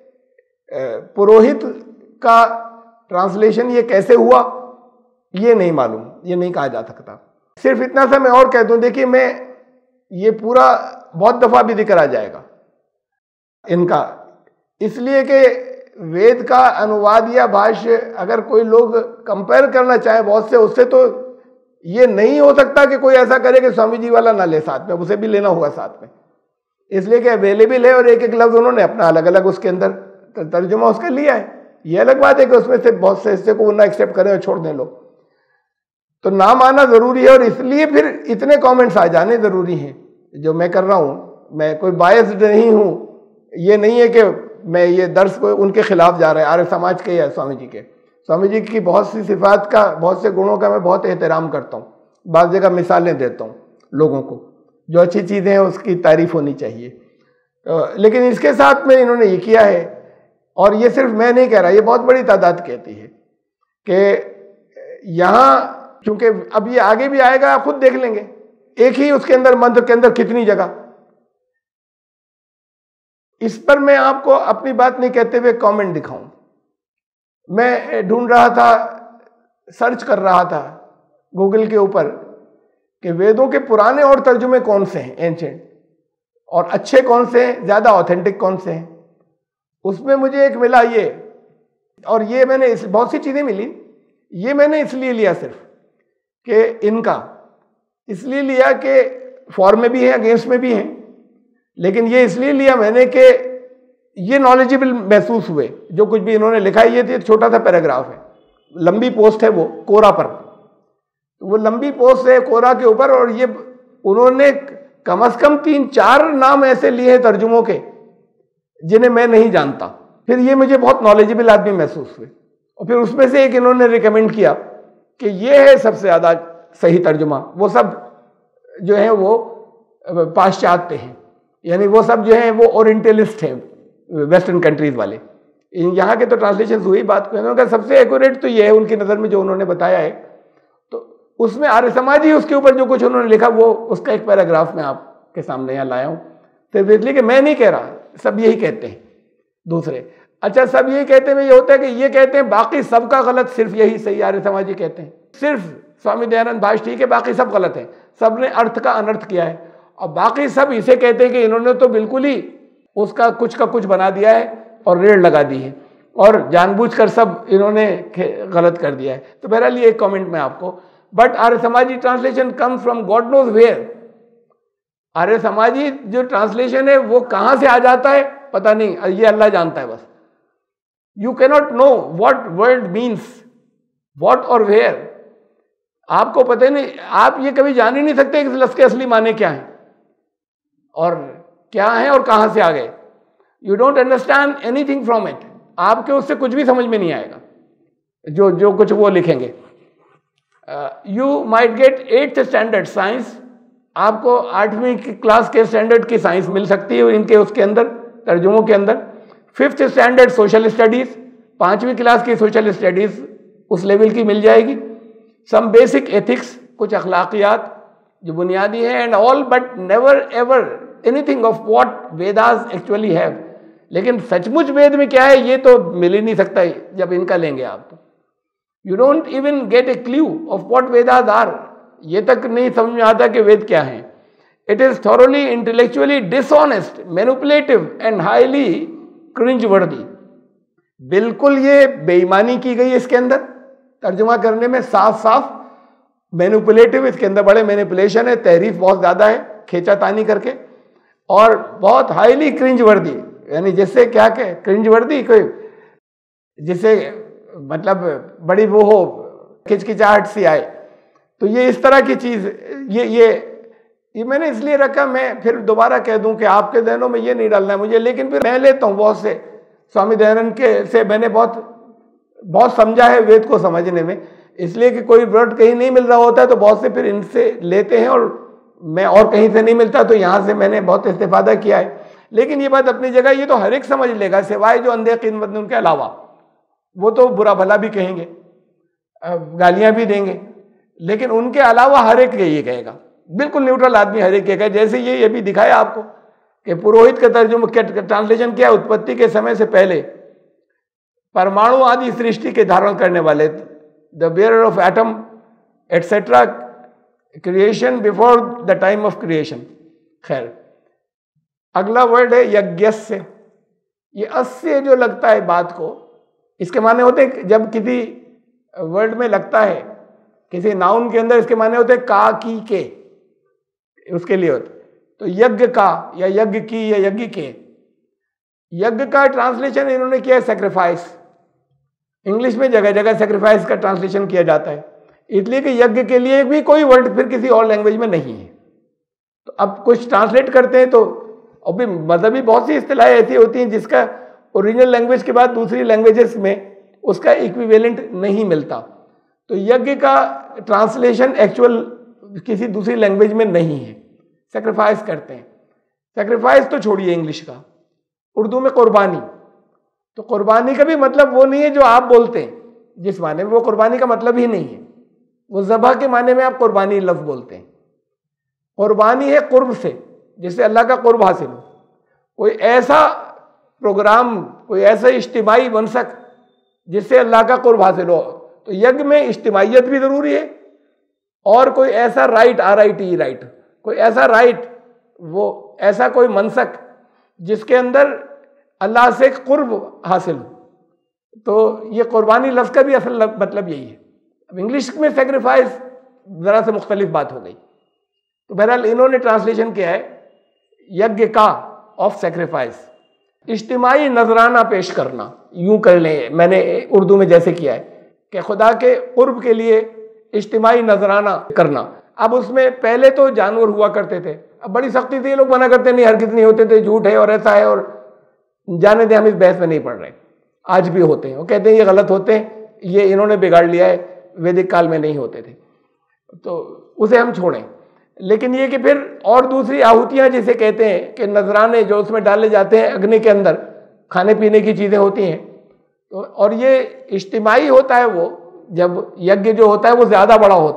पुरोहित का ट्रांसलेशन ये कैसे हुआ ये नहीं मालूम, ये नहीं कहा जा सकता। सिर्फ इतना सा मैं और कह दूं, देखिए मैं ये पूरा बहुत दफ़ा भी जिक्र आ जाएगा इनका, इसलिए कि वेद का अनुवाद या भाष्य अगर कोई लोग कंपेयर करना चाहे बहुत से उससे, तो ये नहीं हो सकता कि कोई ऐसा करे कि स्वामी जी वाला ना ले साथ में, उसे भी लेना होगा साथ में, इसलिए कि अवेलेबल है और एक एक लफ्ज़ उन्होंने अपना अलग अलग उसके अंदर तर्जुमा उसका लिया है। ये अलग बात है कि उसमें से बहुत से हिस्से को ना एक्सेप्ट करें और छोड़ दें लोग, तो नाम आना ज़रूरी है। और इसलिए फिर इतने कमेंट्स आ जाने ज़रूरी हैं जो मैं कर रहा हूँ। मैं कोई बायस्ड नहीं हूँ, ये नहीं है कि मैं ये दर्स को उनके खिलाफ जा रहा है, आर्य समाज के या स्वामी जी के। स्वामी जी की बहुत सी सिफात का, बहुत से गुणों का मैं बहुत एहतराम करता हूँ, बाज़ जगह मिसालें देता हूँ लोगों को, जो अच्छी चीज़ें हैं उसकी तारीफ़ होनी चाहिए। लेकिन इसके साथ में इन्होंने ये किया है, और ये सिर्फ मैं नहीं कह रहा, ये बहुत बड़ी तादाद कहती है कि यहाँ, क्योंकि अब ये आगे भी आएगा, आप खुद देख लेंगे, एक ही उसके अंदर मंत्र के अंदर कितनी जगह। इस पर मैं आपको अपनी बात नहीं कहते हुए कमेंट दिखाऊं। मैं ढूंढ रहा था, सर्च कर रहा था गूगल के ऊपर कि वेदों के पुराने और तर्जुमे कौन से हैं एंशिएंट, और अच्छे कौन से हैं, ज़्यादा ऑथेंटिक कौन से हैं। उसमें मुझे एक मिला ये, और ये मैंने बहुत सी चीज़ें मिली, ये मैंने इसलिए लिया सिर्फ कि इनका इसलिए लिया कि फॉर्म में भी है अगेंस्ट में भी हैं, लेकिन ये इसलिए लिया मैंने कि ये नॉलेजेबल महसूस हुए। जो कुछ भी इन्होंने लिखा है, ये छोटा सा पैराग्राफ है, लंबी पोस्ट है वो कोरा पर, वो लंबी पोस्ट है कोरा के ऊपर, और ये उन्होंने कम से कम 3-4 नाम ऐसे लिए हैं तर्जुमों के जिन्हें मैं नहीं जानता। फिर ये मुझे बहुत नॉलेजेबल आदमी महसूस हुए, और फिर उसमें से एक इन्होंने रिकमेंड किया कि ये है सबसे ज़्यादा सही तर्जुमा। वो सब जो है वो पाश्चात्य हैं, यानी वो सब जो हैं वो ओरिएंटलिस्ट हैं, वेस्टर्न कंट्रीज वाले। यहाँ के तो ट्रांसलेशन हुई बात को, सबसे एक्यूरेट तो ये है उनकी नज़र में जो उन्होंने बताया है। तो उसमें आर्य समाज ही उसके ऊपर जो कुछ उन्होंने लिखा वो उसका एक पैराग्राफ मैं आपके सामने यहाँ लाया हूँ, सिर्फ इसलिए कि मैं नहीं कह रहा, सब यही कहते हैं दूसरे। अच्छा, सब यही कहते हैं, ये होता है कि ये कहते हैं बाकी सबका गलत, सिर्फ यही सही आर्य समाज ही कहते हैं, सिर्फ स्वामी दयानंद भाष्य ठीक है, बाकी सब गलत है, सब ने अर्थ का अनर्थ किया है, और बाकी सब इसे कहते हैं कि इन्होंने तो बिल्कुल ही उसका कुछ का कुछ बना दिया है और रेड़ लगा दी है और जानबूझकर सब इन्होंने गलत कर दिया है। तो बहरहाल ये एक कमेंट मैं आपको, बट आर्य समाजी translation comes from God knows where. आर्य समाजी जो ट्रांसलेशन है वो कहाँ से आ जाता है पता नहीं, ये अल्लाह जानता है बस। You cannot know what word means what और वेयर, आपको पता ही नहीं, आप ये कभी जान ही नहीं सकते कि लफ्ज़ के असली माने क्या हैं और क्या है और कहाँ से आ गए। You don't understand anything from it, आपके उससे कुछ भी समझ में नहीं आएगा जो कुछ वो लिखेंगे। You might get 8th standard science, आपको 8वीं क्लास के स्टैंडर्ड की साइंस मिल सकती है इनके उसके अंदर तर्जुमों के अंदर। 5th स्टैंडर्ड सोशल स्टडीज़, 5वीं क्लास की सोशल स्टडीज़ उस लेवल की मिल जाएगी। सम बेसिक एथिक्स, कुछ अखलाकियात जो बुनियादी हैं, and all but never ever anything of what Vedas actually have. लेकिन सचमुच वेद में क्या है ये तो मिल ही नहीं सकता जब इनका लेंगे आप तो। You don't even get a clue of what Vedas are, ये तक नहीं समझ में आता कि वेद क्या है। It is thoroughly intellectually dishonest, manipulative and highly cringe worthy. बिल्कुल ये बेईमानी की गई इसके अंदर तर्जुमा करने में, साफ साफ मैनिपुलेटिव, इसके अंदर बड़े मैनिपुलेशन है, तहरीफ बहुत ज़्यादा है खींचातानी करके, और बहुत हाईली क्रिंज वर्दी, यानी जिससे क्या कहे क्रिंज वर्दी, कोई जिससे मतलब बड़ी वो हो खिचखिचाहट सी आए। तो ये इस तरह की चीज़ ये मैंने इसलिए रखा, मैं फिर दोबारा कह दूं कि आपके जहनों में ये नहीं डालना है मुझे, लेकिन फिर मैं लेता हूँ बहुत से स्वामी दयानंद के से मैंने बहुत समझा है वेद को समझने में, इसलिए कि कोई वर्ड कहीं नहीं मिल रहा होता है तो बहुत से फिर इनसे लेते हैं, और मैं और कहीं से नहीं मिलता तो यहाँ से मैंने बहुत इस्तेफादा किया है। लेकिन ये बात अपनी जगह, ये तो हर एक समझ लेगा सिवाय जो अंधे कीमत उनके अलावा, वो तो बुरा भला भी कहेंगे, गालियाँ भी देंगे, लेकिन उनके अलावा हर एक ये कहेगा, बिल्कुल न्यूट्रल आदमी हर एक कहेगा। जैसे ये भी दिखाया आपको कि पुरोहित का तर्जुमा ट्रांसलेशन क्या, उत्पत्ति के समय से पहले परमाणु आदि सृष्टि के धारण करने वाले, the bearer of atom etcetera, creation before the time of creation. खैर, अगला वर्ड है यज्ञस्य। ये अस्य जो लगता है बात को, इसके माने होते हैं जब किसी वर्ड में लगता है किसी नाउन के अंदर, इसके माने होते हैं का, की, के, उसके लिए होते। तो यज्ञ का या यज्ञ की या यज्ञ के, यज्ञ का ट्रांसलेशन इन्होंने किया है सैक्रिफाइस। इंग्लिश में जगह जगह सैक्रिफाइस का ट्रांसलेशन किया जाता है, इसलिए कि यज्ञ के लिए भी कोई वर्ड फिर किसी और लैंग्वेज में नहीं है। तो अब कुछ ट्रांसलेट करते हैं तो अभी मजहबी बहुत सी इस्तिलाहें ऐसी होती हैं जिसका ओरिजिनल लैंग्वेज के बाद दूसरी लैंग्वेजेस में उसका इक्विवेलेंट नहीं मिलता। तो यज्ञ का ट्रांसलेशन एक्चुअल किसी दूसरी लैंग्वेज में नहीं है, सैक्रिफाइस करते हैं। सैक्रिफाइस तो छोड़िए इंग्लिश का, उर्दू में कुर्बानी। तो कुर्बानी का भी मतलब वो नहीं है जो आप बोलते हैं जिस माने में, वो कुर्बानी का मतलब ही नहीं है, वो ज़बह के माने में आप कुर्बानी लफ्ज़ बोलते हैं। कुर्बानी है कुर्ब से, जिससे अल्लाह का कुर्ब हासिल हो, कोई ऐसा प्रोग्राम, कोई ऐसा इज्तिमाई मनसक जिससे अल्लाह का कुर्ब हासिल हो। तो यज्ञ में इज्तिमाइयत भी ज़रूरी है, और कोई ऐसा राइट, RIT राइट, कोई ऐसा राइट, वो ऐसा कोई मनसक जिसके अंदर अल्लाह से कुर्ब हासिल हो। तो ये कुर्बानी लफ्ज़ का भी असल मतलब यही है। अब इंग्लिश में सेक्रीफाइस ज़रा से मुख्तलिफ बात हो गई। तो बहरहाल इन्होंने ट्रांसलेशन किया है यज्ञ का ऑफ सेक्रीफाइस, इज्तिमाई नजराना पेश करना, यूं कर लें मैंने उर्दू में जैसे किया है कि खुदा के कुर्ब के लिए इज्तिमाई नजराना करना। अब उसमें पहले तो जानवर हुआ करते थे, अब बड़ी सख्ती से ये लोग मना करते नहीं, हरगिज़ नहीं होते थे, झूठ है और ऐसा है, और जाने दे, हम इस बहस में नहीं पढ़ रहे। आज भी होते हैं, वो कहते हैं ये गलत होते हैं, ये इन्होंने बिगाड़ लिया है, वैदिक काल में नहीं होते थे, तो उसे हम छोड़ें। लेकिन ये कि फिर और दूसरी आहुतियाँ जिसे कहते हैं कि नजराने जो उसमें डाले जाते हैं अग्नि के अंदर, खाने पीने की चीज़ें होती हैं, तो और ये इज्तिमाई होता है। वो जब यज्ञ जो होता है वो ज़्यादा बड़ा होता है,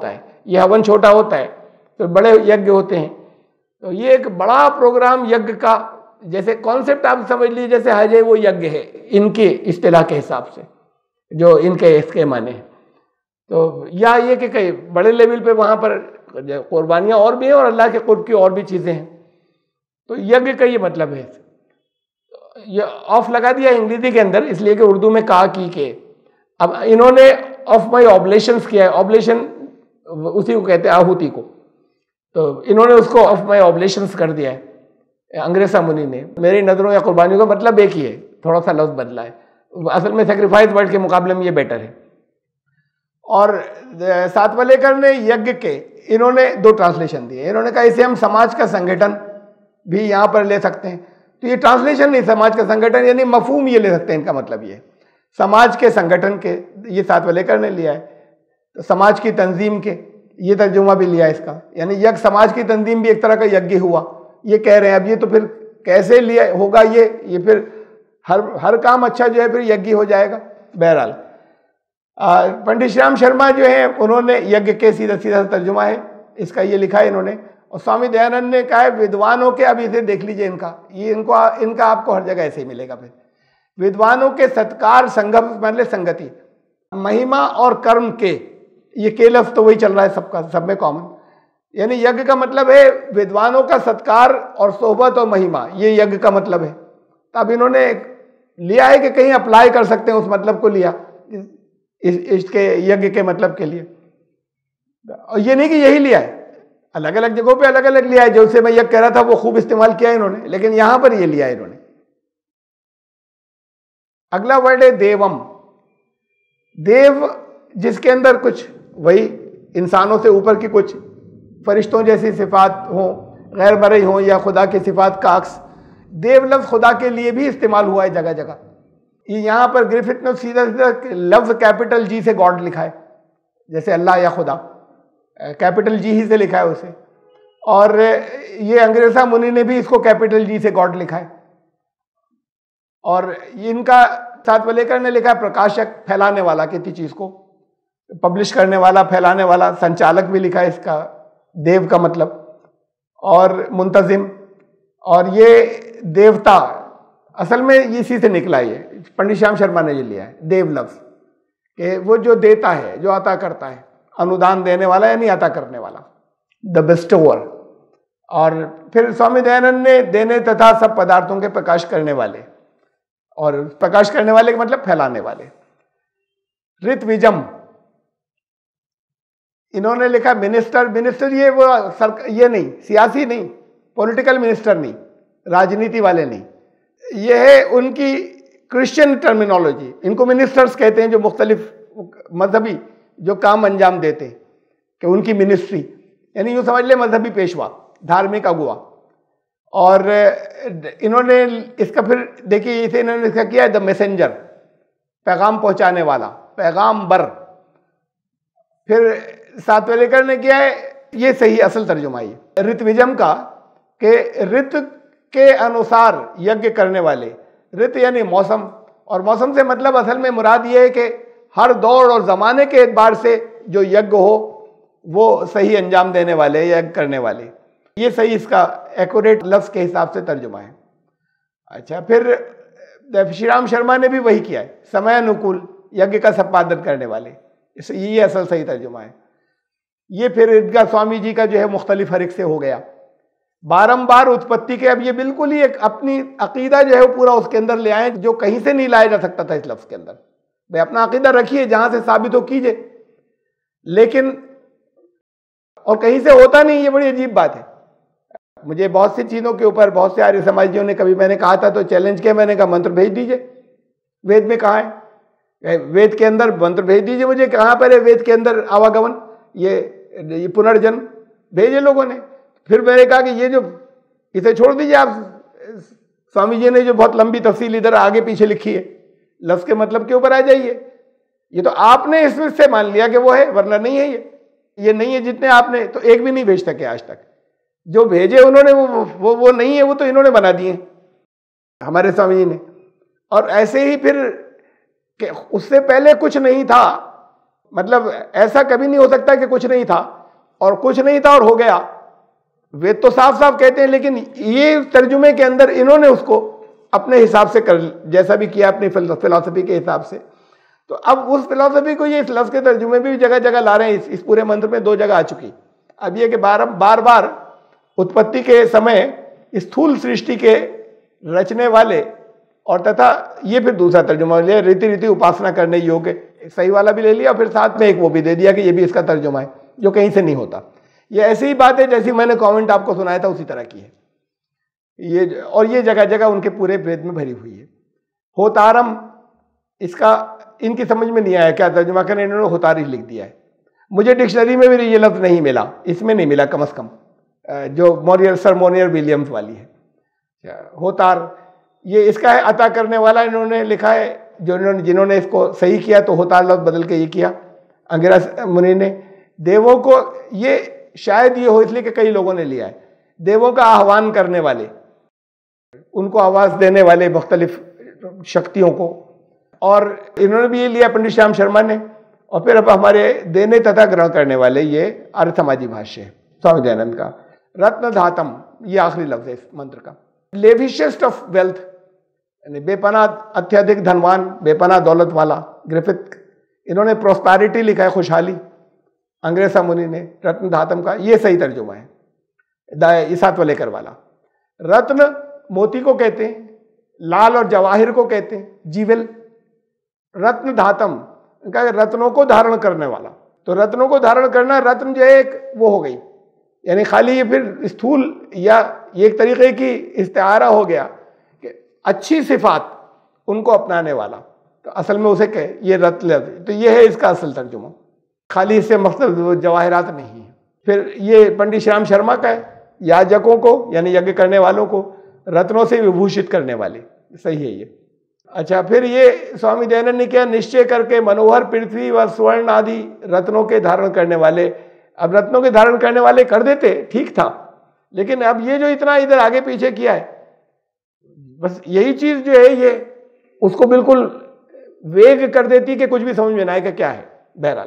ये हवन छोटा होता है, तो बड़े यज्ञ होते हैं। तो ये एक बड़ा प्रोग्राम यज्ञ का, जैसे कॉन्सेप्ट आप समझ लीजिए जैसे हज है वो यज्ञ है इनके इस्तिलाह के हिसाब से, जो इनके इसके माने हैं। तो या ये कि कई बड़े लेवल पे वहाँ पर कुर्बानियाँ और भी हैं और अल्लाह के कुर्ब की और भी चीज़ें हैं। तो यज्ञ का ये मतलब है। ये ऑफ लगा दिया इंग्लिश के अंदर इसलिए कि उर्दू में कहा की के, अब इन्होंने ऑफ माई ऑब्लेशंस किया है। ऑब्लेशन उसी को कहते हैं, आहुति को। तो इन्होंने उसको ऑफ माई ऑब्लेशंस कर दिया है अंग्रेजा मुनि ने। मेरी नजरों या कुर्बानियों का मतलब एक ही है, थोड़ा सा लफ्ज बदला है। असल में सेक्रीफाइस वर्ड के मुकाबले में ये बेटर है। और सातवलेकर ने यज्ञ के इन्होंने दो ट्रांसलेशन दिए। इन्होंने कहा इसे हम समाज का संगठन भी यहाँ पर ले सकते हैं। तो ये ट्रांसलेशन नहीं, समाज का संगठन यानी मफहूम ये ले सकते हैं। इनका मतलब ये समाज के संगठन के, ये सातवलेकर ने लिया है। तो समाज की तंजीम के, ये तर्जुमा भी लिया है इसका, यानी यज्ञ समाज की तंजीम भी एक तरह का यज्ञ हुआ, ये कह रहे हैं। अब ये तो फिर कैसे लिया होगा ये फिर हर काम अच्छा जो है फिर यज्ञ हो जाएगा। बहरहाल पंडित श्याम शर्मा जो है उन्होंने यज्ञ के सीधा सीधा तर्जुमा है इसका ये लिखा है इन्होंने। और स्वामी दयानंद ने कहा है विद्वानों के, अब इसे देख लीजिए इनका आपको हर जगह ऐसे ही मिलेगा। फिर विद्वानों के सत्कार संगम मतलब संगति, महिमा और कर्म के, ये के लफ्ज तो वही चल रहा है सबका, सब में कॉमन। यानी यज्ञ का मतलब है विद्वानों का सत्कार और सोहबत और महिमा, ये यज्ञ का मतलब है। तो अब इन्होंने लिया है कि कहीं अप्लाई कर सकते हैं, उस मतलब को लिया इसके यज्ञ के मतलब के लिए। और ये नहीं कि यही लिया है, अलग अलग जगहों पे अलग अलग लिया है। जो से मैं यज्ञ कह रहा था वो खूब इस्तेमाल किया इन्होंने, लेकिन यहां पर ये लिया है इन्होंने। अगला वर्ड है देवम। देव जिसके अंदर कुछ वही इंसानों से ऊपर की कुछ फरिश्तों जैसी सिफात हो, गैर मरई हो या खुदा की सिफात का अक्स। देव लफ्ज खुदा के लिए भी इस्तेमाल हुआ है जगह जगह। यहां पर ग्रिफिथ ने सीधा सीधा लफ्ज कैपिटल जी से गॉड लिखा है, जैसे अल्लाह या खुदा कैपिटल जी ही से लिखा है उसे। और ये अंग्रेजा मुनि ने भी इसको कैपिटल जी से गॉड लिखा है। और इनका सातवलेकर ने लिखा प्रकाशक, फैलाने वाला किसी चीज को, पब्लिश करने वाला, फैलाने वाला, संचालक भी लिखा है इसका देव का मतलब। और मुंतजिम, और ये देवता असल में इसी से निकला है। ये पंडित श्याम शर्मा ने ये लिया है देव लफ्ज, कि वो जो देता है, जो अता करता है, अनुदान देने वाला यानी अता करने वाला, द बेस्टोवर। और फिर स्वामी दयानंद ने देने तथा सब पदार्थों के प्रकाश करने वाले, और प्रकाश करने वाले का मतलब फैलाने वाले। ऋत्विजम इन्होंने लिखा मिनिस्टर। मिनिस्टर ये नहीं, सियासी नहीं, पॉलिटिकल मिनिस्टर नहीं, राजनीति वाले नहीं, ये है उनकी क्रिश्चियन टर्मिनोलॉजी। इनको मिनिस्टर्स कहते हैं जो मुख्तलिफ मजहबी जो काम अंजाम देते हैं, कि उनकी मिनिस्ट्री, यानी यूँ समझ ले मजहबी पेशवा, धार्मिक अगुआ। और इन्होंने इसका फिर देखिए इसे इन्होंने इसका किया है द मैसेंजर, पैगाम पहुंचाने वाला, पैगाम्बर। फिर सातवलेकर ने किया है, ये सही असल तर्जुमा है ऋत्विजम का, कि ऋत के अनुसार यज्ञ करने वाले। ऋत यानी मौसम, और मौसम से मतलब असल में मुराद ये है कि हर दौर और ज़माने के एतबार से जो यज्ञ हो वो सही अंजाम देने वाले, यज्ञ करने वाले। ये सही इसका एक्यूरेट लफ्ज़ के हिसाब से तर्जुमा है। अच्छा, फिर श्री राम शर्मा ने भी वही किया है, समय अनुकूल यज्ञ का संपादन करने वाले, ये असल सही तर्जुमा है। ये फिर ईदगाह स्वामी जी का जो है मुख्तलिफ हरिक से हो गया। बारंबार उत्पत्ति के, अब ये बिल्कुल ही एक अपनी अकीदा जो है वो पूरा उसके अंदर ले आए, जो कहीं से नहीं लाया जा सकता था इस लफ्ज़ के अंदर। भाई अपना अकीदा रखिए, जहां से साबित हो कीजिए, लेकिन और कहीं से होता नहीं, ये बड़ी अजीब बात है। मुझे बहुत सी चीज़ों के ऊपर बहुत से आर्य समाजियों ने, कभी मैंने कहा था तो चैलेंज किया, मैंने कहा मंत्र भेज दीजिए, वेद में कहाँ है, वेद के अंदर मंत्र भेज दीजिए मुझे, कहाँ पर है वेद के अंदर आवागमन, ये पुनर्जन्म भेजे लोगों ने। फिर मैंने कहा कि ये जो इसे छोड़ दीजिए आप, स्वामी जी ने जो बहुत लंबी तफसील इधर आगे पीछे लिखी है, लफ्ज़ के मतलब के ऊपर आ जाइए। ये तो आपने इसमें से मान लिया कि वो है, वरना नहीं है ये नहीं है। जितने आपने तो एक भी नहीं भेज सके आज तक, जो भेजे उन्होंने वो नहीं है, वो तो इन्होंने बना दिए हमारे स्वामी जी ने। और ऐसे ही फिर उससे पहले कुछ नहीं था, मतलब ऐसा कभी नहीं हो सकता कि कुछ नहीं था, और कुछ नहीं था और हो गया। वेद तो साफ साफ कहते हैं, लेकिन ये तर्जुमे के अंदर इन्होंने उसको अपने हिसाब से कर, जैसा भी किया अपनी फिलॉसफी के हिसाब से। तो अब उस फिलॉसफी को ये इस लफ्ज के तर्जुमे भी जगह जगह ला रहे हैं। इस पूरे मंत्र में 2 जगह आ चुकी। अब ये कि बार बार उत्पत्ति के समय स्थूल सृष्टि के रचने वाले, और तथा ये फिर दूसरा तर्जुमा लिया, रीति रीति उपासना करने योग्य, सही वाला भी ले लिया, फिर साथ में एक वो भी दे दिया कि ये भी इसका तर्जुमा है, जो कहीं से नहीं होता। ये ऐसी ही बात है जैसी मैंने कमेंट आपको सुनाया था, उसी तरह की है ये। और ये जगह जगह उनके पूरे वेद में भरी हुई है। होतारम, इसका इनकी समझ में नहीं आया क्या तर्जुमा करें, इन्होंने होतारी लिख दिया है। मुझे डिक्शनरी में भी ये लफ्ज नहीं मिला, इसमें नहीं मिला कम से कम, जो सर मोनियर विलियम्स वाली है। होतार ये इसका है, अता करने वाला इन्होंने लिखा है। जिन्होंने इसको सही किया तो होतार लफ्ज बदल के ये किया अंगिरा मुनि ने। देवों को, ये शायद ये हो इसलिए कि कई लोगों ने लिया है, देवों का आह्वान करने वाले, उनको आवाज देने वाले मुख्तलिफ शक्तियों को। और इन्होंने भी ये लिया पंडित श्याम शर्मा ने। और फिर अब हमारे देने तथा ग्रहण करने वाले, ये आर्य समाजी भाष्य है स्वामी दयानंद का। रत्न धातम, ये आखिरी लफ्ज है इस मंत्र का। लेविशियस्ट ऑफ वेल्थ, यानी बेपना अत्यधिक धनवान, बेपना दौलत वाला। ग्रिफिथ, इन्होंने प्रोस्पैरिटी लिखा है, खुशहाली, अंग्रेसा मुनि ने रत्न धातम का। ये सही तर्जुमा है, ईसात वलेकर वाला। रत्न मोती को कहते हैं, लाल और जवाहिर को कहते हैं, जीवल। रत्न धातम, इनका रत्नों को धारण करने वाला। तो रत्नों को धारण करना, रत्न जो है एक वो हो गई, यानी खाली ये फिर स्थूल या ये एक तरीके की इस्तिआरा हो गया कि अच्छी सिफात उनको अपनाने वाला। तो असल में उसे कहे ये रत्न, तो ये है इसका असल तर्जुमा। खाली इससे मकसद जवाहरात नहीं है। फिर ये पंडित श्याम शर्मा का है, याजकों को यानी यज्ञ करने वालों को रत्नों से विभूषित करने वाले, सही है ये। अच्छा, फिर ये स्वामी दयानंद ने क्या निश्चय करके मनोहर पृथ्वी व स्वर्ण आदि रत्नों के धारण करने वाले। अब रत्नों के धारण करने वाले कर देते, ठीक था, लेकिन अब ये जो इतना इधर आगे पीछे किया है, बस यही चीज जो है ये उसको बिल्कुल वेग कर देती कि कुछ भी समझ में ना आए कि क्या है। बहरहाल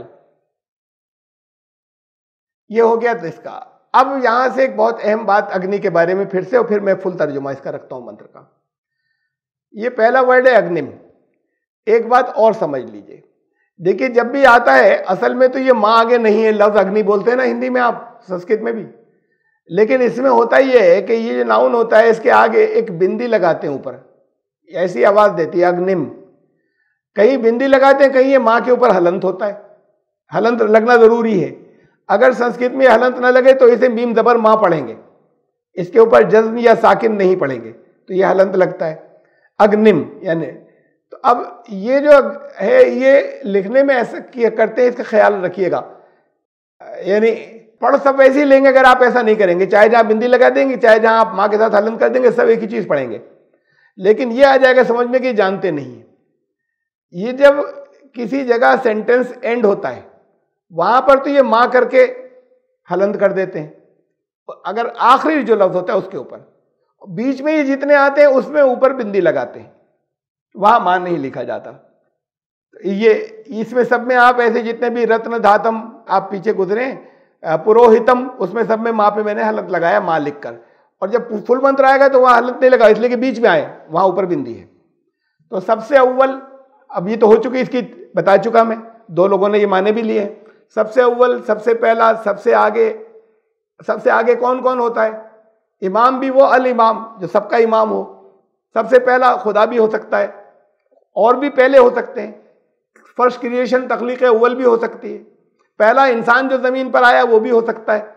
ये हो गया तो इसका। अब यहां से एक बहुत अहम बात अग्नि के बारे में फिर से, और फिर मैं फुल तर्जुमा इसका रखता हूं मंत्र का। ये पहला वर्ड है अग्निम। एक बात और समझ लीजिए, देखिए जब भी आता है असल में तो ये मां आगे नहीं है, लफ्ज अग्नि बोलते हैं ना हिंदी में, आप संस्कृत में भी, लेकिन इसमें होता ये है कि ये जो नाउन होता है इसके आगे एक बिंदी लगाते हैं ऊपर, ऐसी आवाज देती है अग्निम। कहीं बिंदी लगाते हैं, कहीं ये मां के ऊपर हलंत होता है। हलंत लगना जरूरी है। अगर संस्कृत में हलंत ना लगे तो इसे मीम जबर मां पढ़ेंगे, इसके ऊपर जज्म या साकिन नहीं पढ़ेंगे, तो ये हलंत लगता है अग्निम यानी। तो अब ये जो है ये लिखने में ऐसा किया करते हैं, इसका ख्याल रखिएगा। यानी पढ़ सब वैसे ही लेंगे अगर आप ऐसा नहीं करेंगे, चाहे जहां बिंदी लगा देंगे, चाहे जहां आप मां के साथ हलन कर देंगे, सब एक ही चीज पढ़ेंगे। लेकिन ये आ जाएगा समझ में कि जानते नहीं है। ये जब किसी जगह सेंटेंस एंड होता है वहां पर तो ये मां करके हलंत कर देते हैं, अगर आखिरी जो लफ्ज होता है उसके ऊपर। बीच में ये जितने आते हैं उसमें ऊपर बिंदी लगाते हैं, वहां मां नहीं लिखा जाता। ये इसमें सब में आप ऐसे जितने भी रत्न धातम आप पीछे गुजरे, पुरोहितम, उसमें सब में मां पे मैंने हलंत लगाया मां लिखकर। और जब फुल मंत्र आएगा तो वहां हलंत नहीं लगा, इसलिए कि बीच में आए वहां ऊपर बिंदी है। तो सबसे अव्वल, अब ये तो हो चुकी, इसकी बता चुका मैं, 2 लोगों ने ये माने भी लिए। सबसे अव्वल, सबसे पहला, सबसे आगे। सबसे आगे कौन कौन होता है? इमाम भी वो अल इमाम जो सबका इमाम हो। सबसे पहला खुदा भी हो सकता है, और भी पहले हो सकते हैं। फर्स्ट क्रिएशन तख्लीक अव्वल भी हो सकती है। पहला इंसान जो जमीन पर आया वो भी हो सकता है।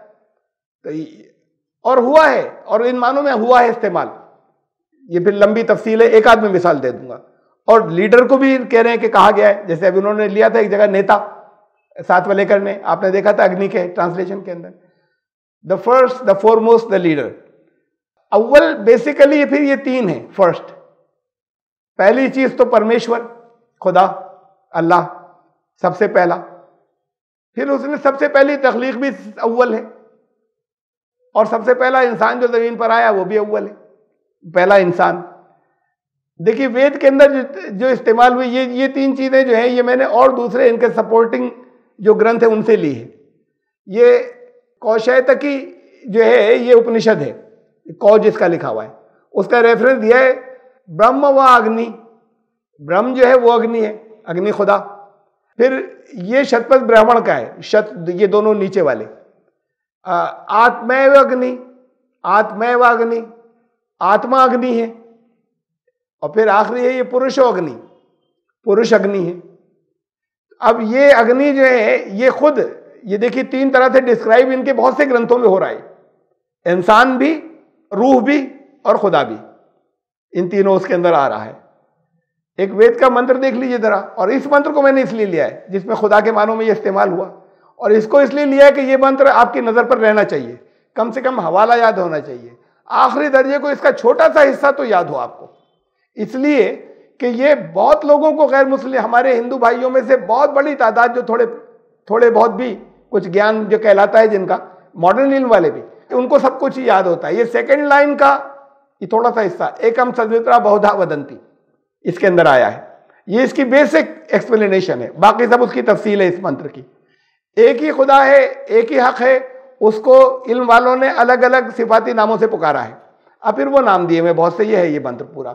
तो और हुआ है, और इन मानों में हुआ है इस्तेमाल। ये फिर लंबी तफसील है, एक आध में मिसाल दे दूंगा। और लीडर को भी कह रहे हैं कि कहा गया है, जैसे अभी उन्होंने लिया था एक जगह नेता, साथ वलेकर ने, आपने देखा था अग्नि के ट्रांसलेशन के अंदर, the first, the foremost, the leader. अव्वल बेसिकली फिर ये 3 है। फर्स्ट, पहली चीज तो परमेश्वर, खुदा, अल्लाह सबसे पहला। फिर उसने सबसे पहली तख्लीक भी अव्वल है, और सबसे पहला इंसान जो जमीन पर आया वो भी अव्वल है, पहला इंसान। देखिए वेद के अंदर जो इस्तेमाल हुई ये 3 चीजें जो हैं, ये मैंने और दूसरे इनके सपोर्टिंग जो ग्रंथ है उनसे ली है। ये कौशैतकी जो है ये उपनिषद है, कौ जिसका लिखा हुआ है, उसका रेफरेंस दिया है ब्रह्म व अग्नि। ब्रह्म जो है वो अग्नि है, अग्नि खुदा। फिर ये शतपथ ब्राह्मण का है, शत ये दोनों नीचे वाले, आत्मैव अग्नि, आत्मैव अग्नि, आत्मा अग्नि है। और फिर आखिरी है ये पुरुषो अग्नि, पुरुष अग्नि है। अब ये अग्नि जो है ये खुद, ये देखिए 3 तरह से डिस्क्राइब इनके बहुत से ग्रंथों में हो रहा है, इंसान भी, रूह भी और खुदा भी, इन तीनों उसके अंदर आ रहा है। एक वेद का मंत्र देख लीजिए जरा, और इस मंत्र को मैंने इसलिए लिया है जिसमें खुदा के मानों में ये इस्तेमाल हुआ, और इसको इसलिए लिया है कि ये मंत्र आपकी नजर पर रहना चाहिए, कम से कम हवाला याद होना चाहिए, आखिरी दर्जे को इसका छोटा सा हिस्सा तो याद हो आपको, इसलिए कि ये बहुत लोगों को, गैर मुस्लिम हमारे हिंदू भाइयों में से बहुत बड़ी तादाद जो थोड़े बहुत भी कुछ ज्ञान जो कहलाता है जिनका, मॉडर्न इल्म वाले भी, उनको सब कुछ याद होता है। ये सेकंड लाइन का ये थोड़ा सा हिस्सा, एकम सद्विप्रा बहुधा वदंती, इसके अंदर आया है। ये इसकी बेसिक एक्सप्लेनेशन है, बाकी सब उसकी तफसील है इस मंत्र की। एक ही खुदा है, एक ही हक है, उसको इल्म वालों ने अलग अलग सिफाती नामों से पुकारा है। अब फिर वो नाम दिए हुए बहुत से, ये है ये मंत्र पूरा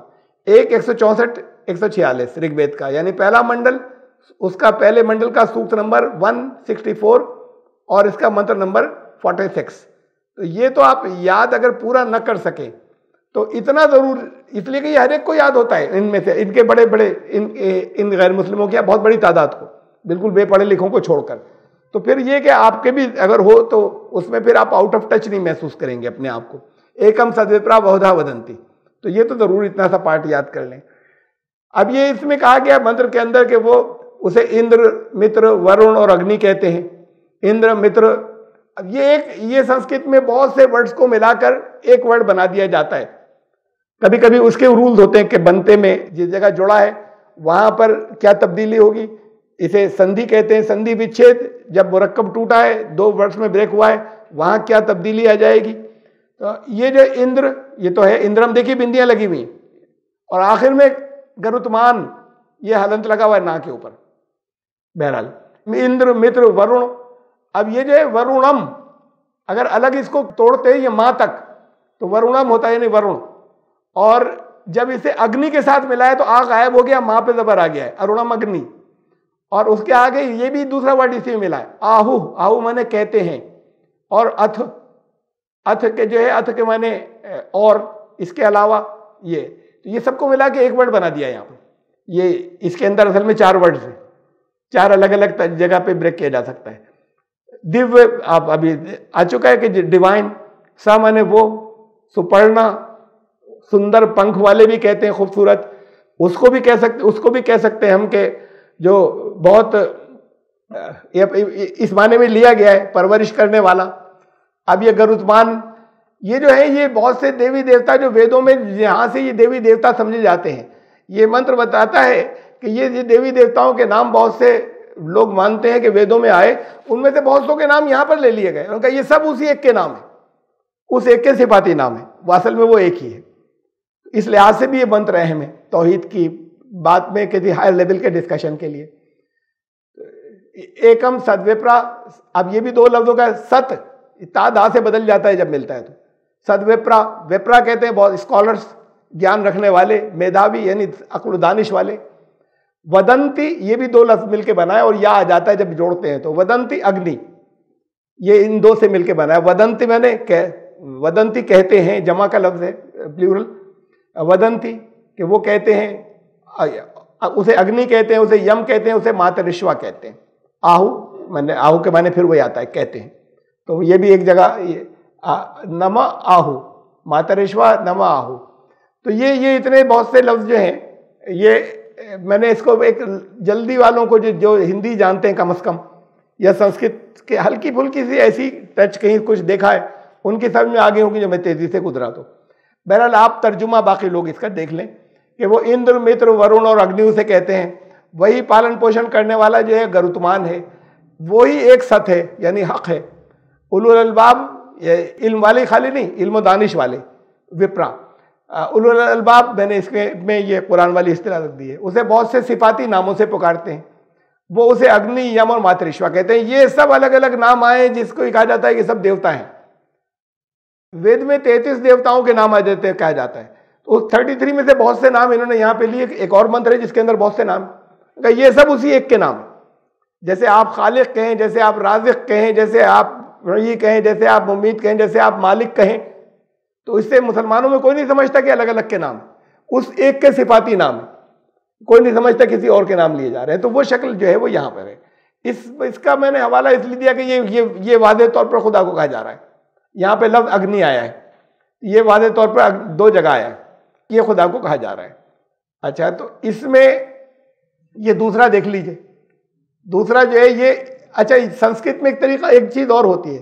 164 146 ऋग्वेद का, यानी पहला मंडल, उसका पहले मंडल का सूक्त नंबर 164 और इसका मंत्र नंबर 46। तो ये तो आप याद अगर पूरा न कर सके तो इतना जरूर, इसलिए कि ये हर एक को याद होता है इनमें से, इनके बड़े बड़े इन गैर मुस्लिमों की बहुत बड़ी तादाद को, बिल्कुल बेपढ़े लिखों को छोड़कर। तो फिर ये कि आपके भी अगर हो तो उसमें फिर आप आउट ऑफ टच नहीं महसूस करेंगे अपने आप को। एकम सद्विप्रा बहुधा वदंती, तो ये तो जरूर इतना सा पार्ट याद कर लें। अब ये इसमें कहा गया मंत्र के अंदर कि वो उसे इंद्र, मित्र, वरुण और अग्नि कहते हैं। इंद्र, मित्र, अब ये संस्कृत में बहुत से वर्ड्स को मिलाकर एक वर्ड बना दिया जाता है। कभी कभी उसके रूल्स होते हैं कि बनते में जिस जगह जुड़ा है वहां पर क्या तब्दीली होगी, इसे संधि कहते हैं, संधि विच्छेद, जब मुरक्कब टूटा है, 2 वर्ड्स में ब्रेक हुआ है, वहां क्या तब्दीली आ जाएगी। तो ये जो इंद्र, ये तो है इंद्रम, देखिए बिंदियां लगी हुई, और आखिर में गरुत्मान, ये हलंत लगा हुआ है ना के ऊपर। बहरहाल इंद्र, मित्र, वरुण। अब ये जो है वरुणम, अगर अलग इसको तोड़ते हैं ये मां तक तो वरुणम होता है, यानी वरुण। और जब इसे अग्नि के साथ मिलाया तो आ गायब हो गया, मां पे जबर आ गया है, अरुणम अग्नि। और उसके आगे ये भी दूसरा वर्ड इसी में मिला है, आहु, आहु माने कहते हैं, और अथ, अथ के जो है, अथ के माने और, इसके अलावा ये, तो ये सबको मिला के एक वर्ड बना दिया यहाँ पर। ये इसके अंदर असल में 4 वर्ड्स हैं, 4 अलग अलग जगह पे ब्रेक किया जा सकता है। दिव्य आप अभी आ चुका है कि डिवाइन, सा माने वो, सुपर्णा, सुंदर पंख वाले भी कहते हैं, खूबसूरत, उसको भी कह सकते हैं हम के जो बहुत इस माने में लिया गया है, परवरिश करने वाला। अब ये गरुत्मान, ये जो है ये बहुत से देवी देवता जो वेदों में जहां से ये देवी देवता समझे जाते हैं, ये मंत्र बताता है कि ये देवी देवताओं के नाम बहुत से लोग मानते हैं कि वेदों में आए, उनमें से बहुत सौ के नाम यहां पर ले लिए गए। उनका ये सब उसी एक के नाम है, उस एक के सिफाती नाम है, असल में वो एक ही है। इस लिहाज से भी ये मंत्र अहम है तौहीद की बात में, किसी हायर लेवल के डिस्कशन के लिए। एकम सद्विप्रा, अब ये भी 2 लफ्जों का, सत ता से बदल जाता है जब मिलता है तो। सद्विप्रा, विप्रा कहते हैं बहुत स्कॉलर्स, ज्ञान रखने वाले, मेधावी, यानी अक्ल दानिश वाले। वदंती, ये भी 2 लफ्ज मिलके बना है, और या आ जाता है जब जोड़ते हैं तो। वदंती अग्नि, ये इन 2 से मिलके बना है। वदंती मैंने वदंती कहते हैं, जमा का लफ्ज है, प्लूरल। वदंती कि वो कहते हैं, उसे अग्नि कहते हैं, उसे यम कहते हैं, उसे मातरिश्वा कहते हैं। आहु मैंने, आहु के माने फिर वही आता है, कहते हैं। तो ये भी एक जगह नमा आहु, मातरिश्वा नमा आहु। तो ये इतने बहुत से लफ्ज जो हैं, ये मैंने इसको एक जल्दी वालों को जो हिंदी जानते हैं कम से कम, या संस्कृत के हल्की फुल्की सी ऐसी टच कहीं कुछ देखा है, उनकी समझ में आगे होगी जो मैं तेजी से गुजरा। तो बहरहाल आप तर्जुमा बाकी लोग इसका देख लें कि वो इंद्र, मित्र, वरुण और अग्नि उसे कहते हैं। वही पालन पोषण करने वाला जो है गरुत्मान है, वही एक सत है, यानी हक है। उलुल अलबाब, इल्म वाले खाली नहीं, इल्म दानिश वाले, विप्रा। उलुल अलबाब मैंने इसमें ये कुरान वाली इस्तिलाह रख दी है, उसे बहुत से सिफाती नामों से पुकारते हैं। वो उसे अग्नि, यम और मातृश्वा कहते हैं। ये सब अलग अलग नाम आए जिसको कहा जाता है कि सब देवता हैं। वेद में 33 देवताओं के नाम आ जाते हैं, कहा जाता है। तो 33 में से बहुत से नाम इन्होंने यहां पे लिए। एक और मंत्र है जिसके अंदर बहुत से नाम, ये सब उसी एक के नाम। जैसे आप खालिक कहें, जैसे आप राज़िक कहें, जैसे आप रही कहें, जैसे आप मुमीत कहें, जैसे आप मालिक कहें, तो इससे मुसलमानों में कोई नहीं समझता कि अलग अलग के नाम, उस एक के सिफाती नाम, कोई नहीं समझता किसी और के नाम लिए जा रहे हैं। तो वो शक्ल जो है वो यहां पर है। इसका मैंने हवाला इसलिए दिया कि ये वादे तौर पर खुदा को कहा जा रहा है। यहां पे लफ्ज अग्नि आया है, ये वादे तौर पर 2 जगह आया है, ये खुदा को कहा जा रहा है। अच्छा, तो इसमें ये दूसरा देख लीजिए। दूसरा जो है ये, अच्छा संस्कृत में एक तरीका, एक चीज और होती है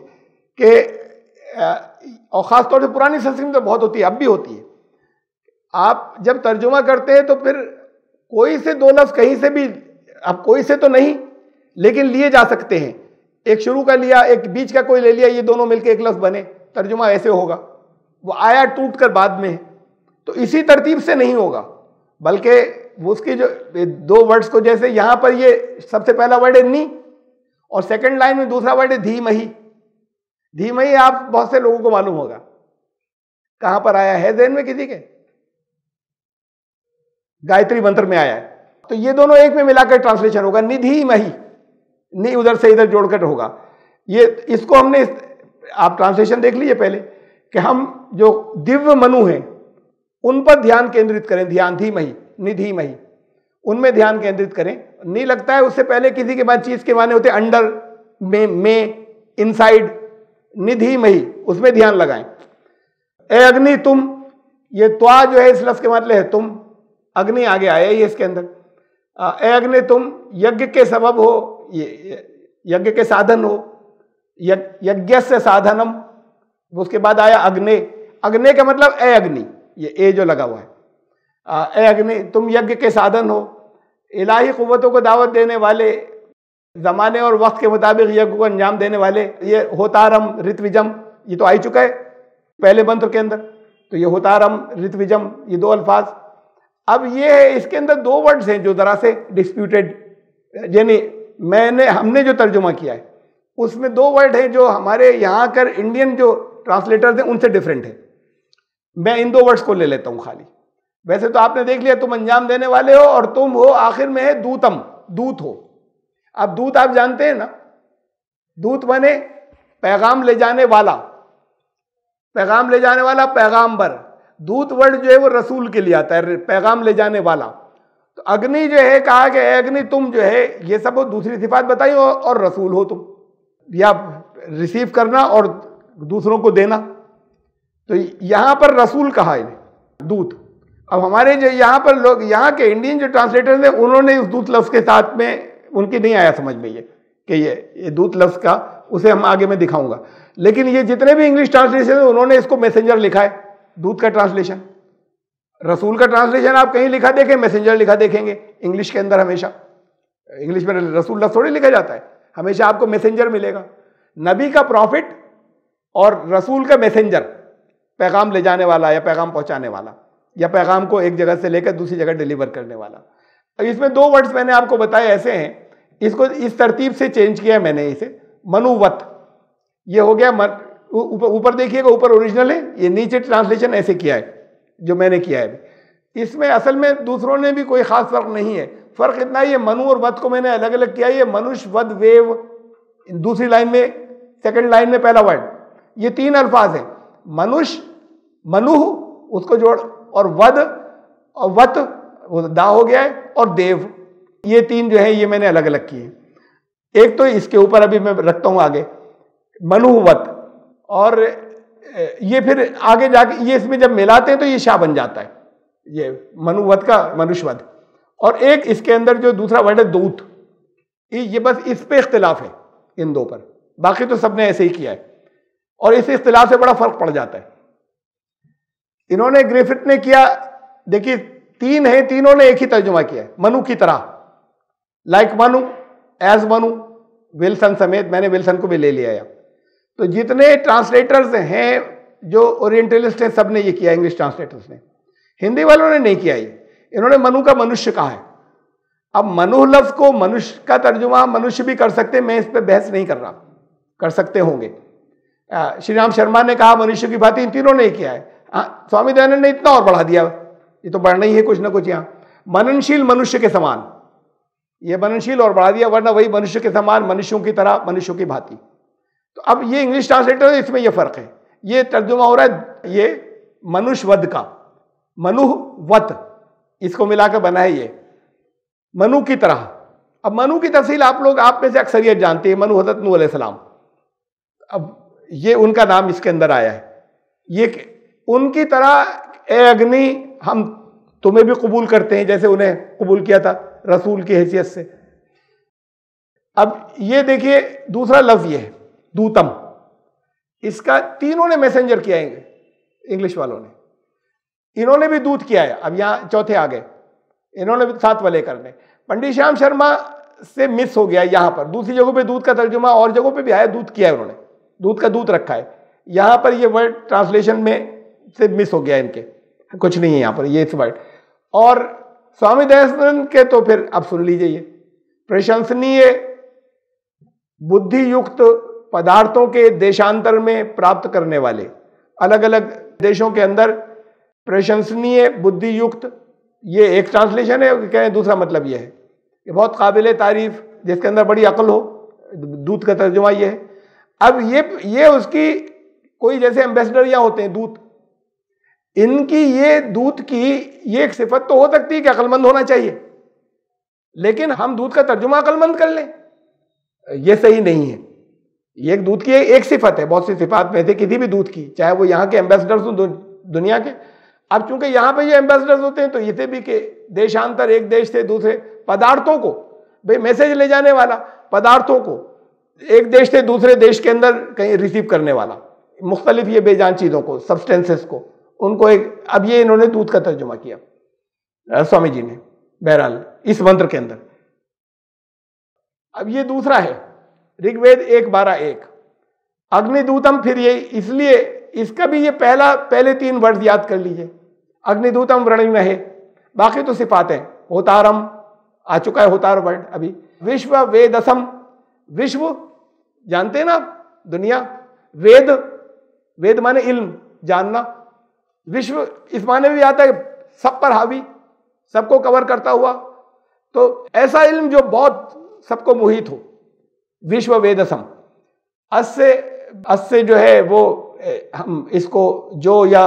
कि, और खास तौर से पुरानी संस्कृत में तो बहुत होती है, अब भी होती है। आप जब तर्जुमा करते हैं तो फिर कोई से 2 लफ्ज कहीं से भी, अब कोई से तो नहीं लेकिन लिए जा सकते हैं। एक शुरू का लिया, एक बीच का कोई ले लिया, ये दोनों मिलकर एक लफ्ज बने, तर्जुमा ऐसे होगा। वो आया टूट कर बाद में है, तो इसी तरतीब से नहीं होगा, बल्कि उसकी जो 2 वर्ड्स को, जैसे यहां पर ये सबसे पहला वर्ड है नी, और सेकंड लाइन में दूसरा वर्ड है धीमही। धीमही आप बहुत से लोगों को मालूम होगा कहां पर आया है, ज़हन में किसी के? गायत्री मंत्र में आया है। तो ये दोनों एक में मिलाकर ट्रांसलेशन होगा, निधीमही। नी उधर से इधर जोड़कर होगा। ये इसको हमने, आप ट्रांसलेशन देख लीजिए पहले, कि हम जो दिव्य मनु हैं उन पर ध्यान केंद्रित करें। ध्यान, धीमही, निधीमही, उनमें ध्यान केंद्रित करें। नहीं लगता है उससे पहले किसी के बाद चीज के माने होते अंडर, में, इनसाइड। निधीमही, उसमें ध्यान लगाएं। ए अग्नि तुम, ये त्वा जो है इस लफ्ज के मतलब है तुम, अग्नि आगे आया ये इसके अंदर। ए अग्नि तुम यज्ञ के सबब हो, यज्ञ के साधन हो, यज्ञ से साधनम। उसके बाद आया अग्नि। अग्नि का मतलब ए अग्नि, ये ए जो लगा हुआ है, ए अग्नि तुम यज्ञ के साधन हो, इलाही कुव्वतों को दावत देने वाले, जमाने और वक्त के मुताबिक यज्ञ को अंजाम देने वाले। ये होतारम ऋत्विजम, ये तो आ ही चुका है पहले मंत्र के अंदर। तो ये होतारम ऋत्विजम, ये 2 अल्फाज। अब ये है, इसके अंदर 2 वर्ड्स हैं जो जरा से डिस्प्यूटेड, यानी हमने जो तर्जुमा किया है उसमें 2 वर्ड हैं जो हमारे यहाँ कर इंडियन जो ट्रांसलेटर्स हैं उनसे डिफरेंट है। मैं इन 2 वर्ड्स को ले लेता हूं खाली। वैसे तो आपने देख लिया, तुम अंजाम देने वाले हो, और तुम हो आखिर में है दूतम, दूत हो। अब दूत आप जानते हैं ना, दूत बने पैगाम ले जाने वाला, पैगाम ले जाने वाला, पैगाम्बर। दूत वर्ड जो है वो रसूल के लिए आता है, पैगाम ले जाने वाला। तो अग्नि जो है, कहा कि अग्नि तुम जो है, ये सब दूसरी सिफात बताई, और रसूल हो तुम, या रिसीव करना और दूसरों को देना। तो यहां पर रसूल कहा है, दूत। अब हमारे जो यहां पर लोग, यहां के इंडियन जो ट्रांसलेटर हैं, उन्होंने उस दूत लफ्ज के साथ में, उनकी नहीं आया समझ में ये कि ये दूत लफ्ज का, उसे हम आगे में दिखाऊंगा। लेकिन ये जितने भी इंग्लिश ट्रांसलेशन है उन्होंने इसको मैसेंजर लिखा है, दूत का ट्रांसलेशन। रसूल का ट्रांसलेशन आप कहीं लिखा देखें, मैसेंजर लिखा देखेंगे इंग्लिश के अंदर। हमेशा इंग्लिश में रसूल लफ्ज थोड़ी लिखा जाता है, हमेशा आपको मैसेंजर मिलेगा। नबी का प्रॉफिट और रसूल का मैसेंजर, पैगाम ले जाने वाला या पैगाम पहुंचाने वाला, या पैगाम को एक जगह से लेकर दूसरी जगह डिलीवर करने वाला। अब इसमें 2 वर्ड्स मैंने आपको बताए ऐसे हैं, इसको इस तरतीब से चेंज किया है मैंने इसे। मनुवत, ये हो गया, ऊपर देखिएगा, ऊपर ओरिजिनल है, ये नीचे ट्रांसलेशन ऐसे किया है जो मैंने किया है। इसमें असल में दूसरों ने भी कोई खास फर्क नहीं है। फर्क इतना ही है, मनु और वध को मैंने अलग अलग किया। ये मनुष्य, वध, वेव, दूसरी लाइन में, सेकंड लाइन में पहला वर्ड, ये 3 अल्फाज हैं। मनुष्य, मनुह उसको जोड़, और वध और वत, दा हो गया है, और देव, ये 3 जो है ये मैंने अलग अलग किए। एक तो इसके ऊपर अभी मैं रखता हूं आगे, मनुवत, और ये फिर आगे जाके ये इसमें जब मिलाते हैं तो ये शाह बन जाता है, ये मनुवत का मनुष्यवध। और एक इसके अंदर जो दूसरा वर्ड है दूत, ये बस इस पे इख्तिलाफ है इन 2 पर, बाकी तो सबने ऐसे ही किया है। और इस इख्तिलाफ से बड़ा फर्क पड़ जाता है। इन्होंने, ग्रिफिथ ने किया, देखिए 3 है, तीनों ने एक ही तर्जुमा किया है, मनु की तरह, like Manu, as Manu, Wilson समेत, मैंने विल्सन को भी ले लिया है। तो जितने ट्रांसलेटर्स हैं जो ओरिएंटलिस्ट हैं, सब ने ये किया, इंग्लिश ट्रांसलेटर्स ने। हिंदी वालों ने नहीं किया ये, इन्होंने मनु का मनुष्य कहा है। अब मनुह लफ्ज को मनुष्य का तर्जुमा मनुष्य भी कर सकते हैं, मैं इस पर बहस नहीं कर रहा, कर सकते होंगे। श्री राम शर्मा ने कहा मनुष्य की भांति, इन तीनों ने किया है। स्वामी दयानंद ने इतना और बढ़ा दिया, ये तो बढ़ना ही है कुछ ना कुछ। यहाँ मननशील मनुष्य के समान, ये मननशील और बढ़ा दिया, वरना वही मनुष्य के समान, मनुष्यों की तरह, मनुष्यों की भांति। तो अब ये इंग्लिश ट्रांसलेटर है, इसमें ये फर्क है। ये तर्जुमा हो रहा है ये मनुष्यवध का, मनुवत, इसको मिलाकर बना है ये मनु की तरह। अब मनु की तफसील आप लोग, आप में से अक्सरियत जानते हैं, मनु हज़रत नूह अलैहिस्सलाम। अब ये उनका नाम इसके अंदर आया है। ये उनकी तरह ए अग्नि हम तुम्हें भी कबूल करते हैं, जैसे उन्हें कबूल किया था रसूल की हैसियत से। अब ये देखिए दूसरा लफ्ज ये है दूतम, इसका तीनों ने मैसेंजर किया है, इंग्लिश वालों ने, इन्होंने भी दूत किया है। अब यहां चौथे आ गए, इन्होंने भी साथ वाले करने। पंडित श्याम शर्मा से मिस हो गया यहां पर, दूसरी जगहों पे दूत का तर्जुमा और जगहों पे भी आया, दूत किया है उन्होंने, दूत का दूत रखा है। यहां पर ये वर्ड ट्रांसलेशन में से मिस हो गया, इनके कुछ नहीं है यहां पर ये इस वर्ड। और स्वामी दयानंद के तो फिर अब सुन लीजिए, प्रशंसनीय बुद्धि युक्त पदार्थों के देशांतर में प्राप्त करने वाले, अलग अलग देशों के अंदर प्रशंसनीय बुद्धि युक्त, ये एक ट्रांसलेशन है। कहें दूसरा मतलब ये है कि बहुत काबिल तारीफ, जिसके अंदर बड़ी अक्ल हो, दूत का तर्जुमा ये है। अब ये उसकी कोई जैसे एम्बेसडर या होते हैं दूत, इनकी ये दूत की ये एक सिफत तो हो सकती है कि अक्लमंद होना चाहिए, लेकिन हम दूत का तर्जुमा अक्लमंद कर लें, ये सही नहीं है। ये एक दूत की एक सिफत है, बहुत सी सिफात में से किसी भी दूत की, चाहे वो यहाँ के एम्बेसडर्स हो दुनिया के। अब चूंकि यहाँ पे ये एम्बेसडर्स होते हैं, तो इसे भी के देशांतर, एक देश से दूसरे पदार्थों को, भाई मैसेज ले जाने वाला, पदार्थों को एक देश से दूसरे देश के अंदर कहीं रिसीव करने वाला, मुख्तलिफ ये बेजान चीजों को, सब्सटेंसेस को, उनको एक, अब ये इन्होंने दूत का तर्जुमा किया स्वामी जी ने, बहरहाल इस मंत्र के अंदर। अब ये दूसरा है ऋग्वेद 1:12-1 अग्निदूतम। फिर ये इसलिए इसका भी ये पहले 3 वर्ड याद कर लीजिए, अग्निदूतम वृणिमहे, बाकी तो सिफात है। होतारम आ चुका है, होतार वर्ड अभी। विश्व वेदसम, विश्व जानते हैं ना आप, दुनिया, वेद, वेद माने इल्म, जानना, विश्व इस माने भी आता है सब पर हावी, सबको कवर करता हुआ, तो ऐसा इल्म जो बहुत सबको मोहित हो, विश्व वेदसम। अस्य जो है वो हम इसको जो या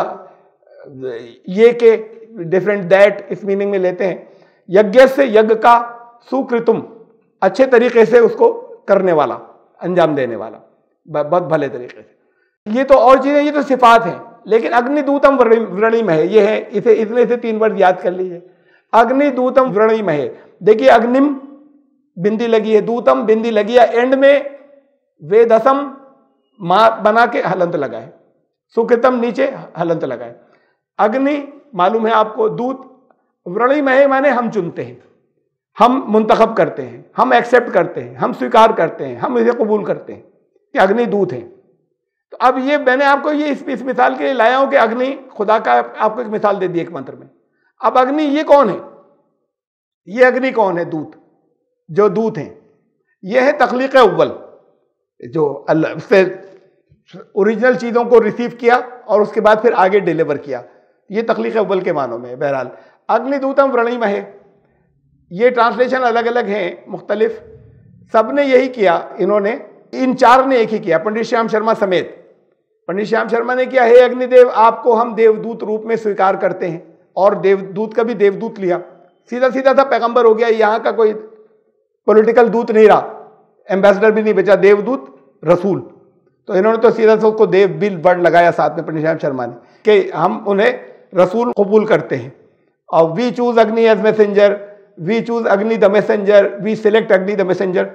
ये के डिफरेंट दैट इस मीनिंग में लेते हैं। यज्ञ से यज्ञ का, सुकृतुम अच्छे तरीके से उसको करने वाला, अंजाम देने वाला, बहुत भले तरीके से। ये तो और चीजें, ये तो सिफात हैं, लेकिन अग्निदूतम वृणिमहे ये है, इसे इतने से 3 वर्ड याद कर लीजिए। अग्निदूतम वृणिमहे, देखिए अग्निम बिंदी लगी है, दूतम बिंदी लगी है, एंड में वेदसम मां बना के हलंत लगा है, सुकृतम नीचे हलंत लगा है। अग्नि मालूम है आपको, दूत, वृणिमहे माने हम चुनते हैं, हम मुंतखब करते हैं, हम एक्सेप्ट करते हैं, हम स्वीकार करते हैं, हम इसे कबूल करते हैं कि अग्नि दूत है। तो अब ये मैंने आपको ये इस मिसाल के लिए लाया हूं कि अग्नि खुदा का, आपको एक मिसाल दे दी एक मंत्र में। अब अग्नि ये कौन है, ये अग्नि कौन है, दूत, जो दूत हैं, ये है तख्लीक अव्वल, जो अल्लाह से ओरिजिनल चीजों को रिसीव किया और उसके बाद फिर आगे डिलीवर किया, ये तख्लीक अव्वल के मानों में। बहरहाल अग्निदूतम वृणिमहे, ये ट्रांसलेशन अलग अलग हैं मुख्तलिफ, सब ने यही किया, इन्होंने इन 4 ने एक ही किया, पंडित श्याम शर्मा समेत। पंडित श्याम शर्मा ने किया, हे अग्निदेव आपको हम देवदूत रूप में स्वीकार करते हैं, और देवदूत का भी देवदूत लिया, सीधा सीधा था पैगंबर हो गया, यहाँ का कोई पॉलिटिकल दूत नहीं रहा, एम्बेसडर भी नहीं बचा, देवदूत रसूल। तो इन्होंने तो सीधा से उसको देव बिल वर्ड लगाया साथ में पंडित श्याम शर्मा ने, कि हम उन्हें रसूल कबूल करते हैं। और we choose Agni as messenger, we choose Agni the messenger, we select Agni the messenger,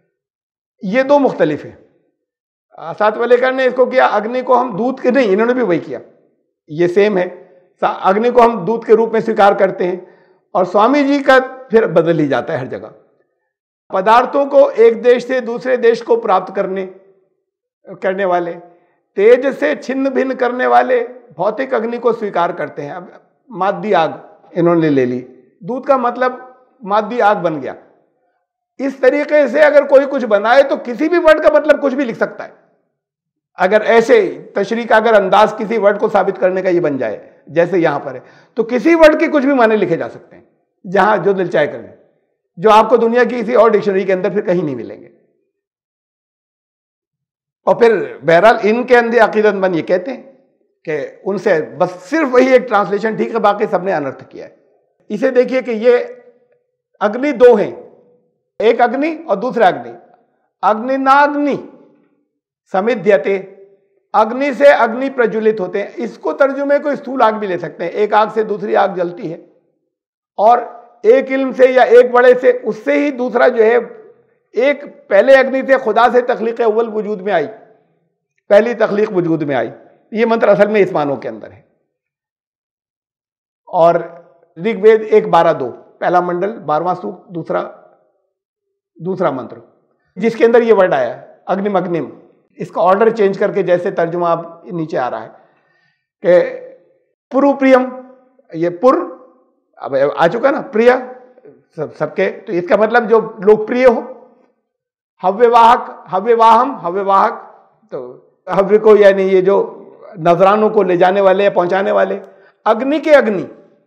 ये 2 मुख्तलिफ है। साथ वालेकर ने इसको किया, अग्नि को हम दूत के नहीं, इन्होंने भी वही किया, ये सेम है, अग्नि को हम दूत के रूप में स्वीकार करते हैं। और स्वामी जी का फिर बदल ही जाता है हर जगह, पदार्थों को एक देश से दूसरे देश को प्राप्त करने वाले, तेज से छिन्न भिन्न करने वाले भौतिक अग्नि को स्वीकार करते हैं। अब मादी आग इन्होंने ले ली, दूत का मतलब मादी आग बन गया। इस तरीके से अगर कोई कुछ बनाए तो किसी भी वर्ड का मतलब कुछ भी लिख सकता है। अगर ऐसे तशरीह का अगर अंदाज किसी वर्ड को साबित करने का ये बन जाए जैसे यहां पर है, तो किसी वर्ड के कुछ भी माने लिखे जा सकते हैं, जहां जो दिल चाहे करें, जो आपको दुनिया की किसी और डिक्शनरी के अंदर फिर कहीं नहीं मिलेंगे। और फिर बहरहाल इनके अंदर अकीदतमंद ये कहते हैं कि उनसे बस सिर्फ वही एक ट्रांसलेशन ठीक है, बाकी सबने अनर्थ किया है। इसे देखिए कि ये अग्नि दो हैं, एक अग्नि और दूसरा अग्नि। अग्निनाग्नि समिध्यते, अग्नि से अग्नि प्रज्वलित होते हैं। इसको तर्जुमे को स्थूल आग भी ले सकते हैं, एक आग से दूसरी आग जलती है, और एक इल्म से या एक बड़े से, उससे ही दूसरा जो है, एक पहले अग्नि से खुदा से तख्लीक अव्वल वजूद में आई, पहली तख्लीक वजूद में आई। ये मंत्र असल में इस मानों के अंदर है। और ऋग्वेद 1:12-2 पहला मंडल 12वां सूक्त दूसरा मंत्र, जिसके अंदर ये वर्ड आया अग्निम अग्निम। इसका ऑर्डर चेंज करके जैसे तर्जुमा आप नीचे आ रहा है कि पुरुप्रियम, ये पुर अब आ चुका ना, प्रिय सबके, तो इसका मतलब जो लोकप्रिय हो। हव्यवाहक, हव्यवाहम, हव्यवाहक, तो हव्य को यानी ये जो नजरानों को ले जाने वाले या पहुंचाने वाले। अग्नि के अग्नि,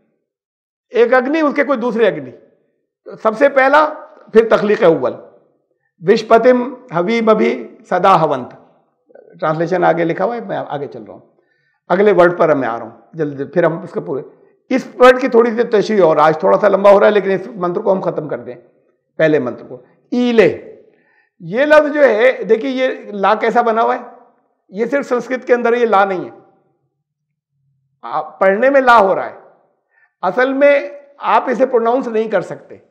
एक अग्नि उसके कोई दूसरे अग्नि, तो सबसे पहला, फिर तख्लीक अव्वल। विश्वपतिम हबीब अभी सदा हवंत, ट्रांसलेशन आगे लिखा हुआ है, मैं आगे चल रहा हूं, अगले वर्ड पर मैं आ रहा हूं जल्दी, फिर हम उसके पूरे इस वर्ड की थोड़ी सी तशरीह, और आज थोड़ा सा लंबा हो रहा है, लेकिन इस मंत्र को हम खत्म कर दें। पहले मंत्र को, ईले, ये लफ्ज जो है, देखिए ये ला कैसा बना हुआ है, ये सिर्फ संस्कृत के अंदर ये ला नहीं है, पढ़ने में ला हो रहा है, असल में आप इसे प्रोनाउंस नहीं कर सकते,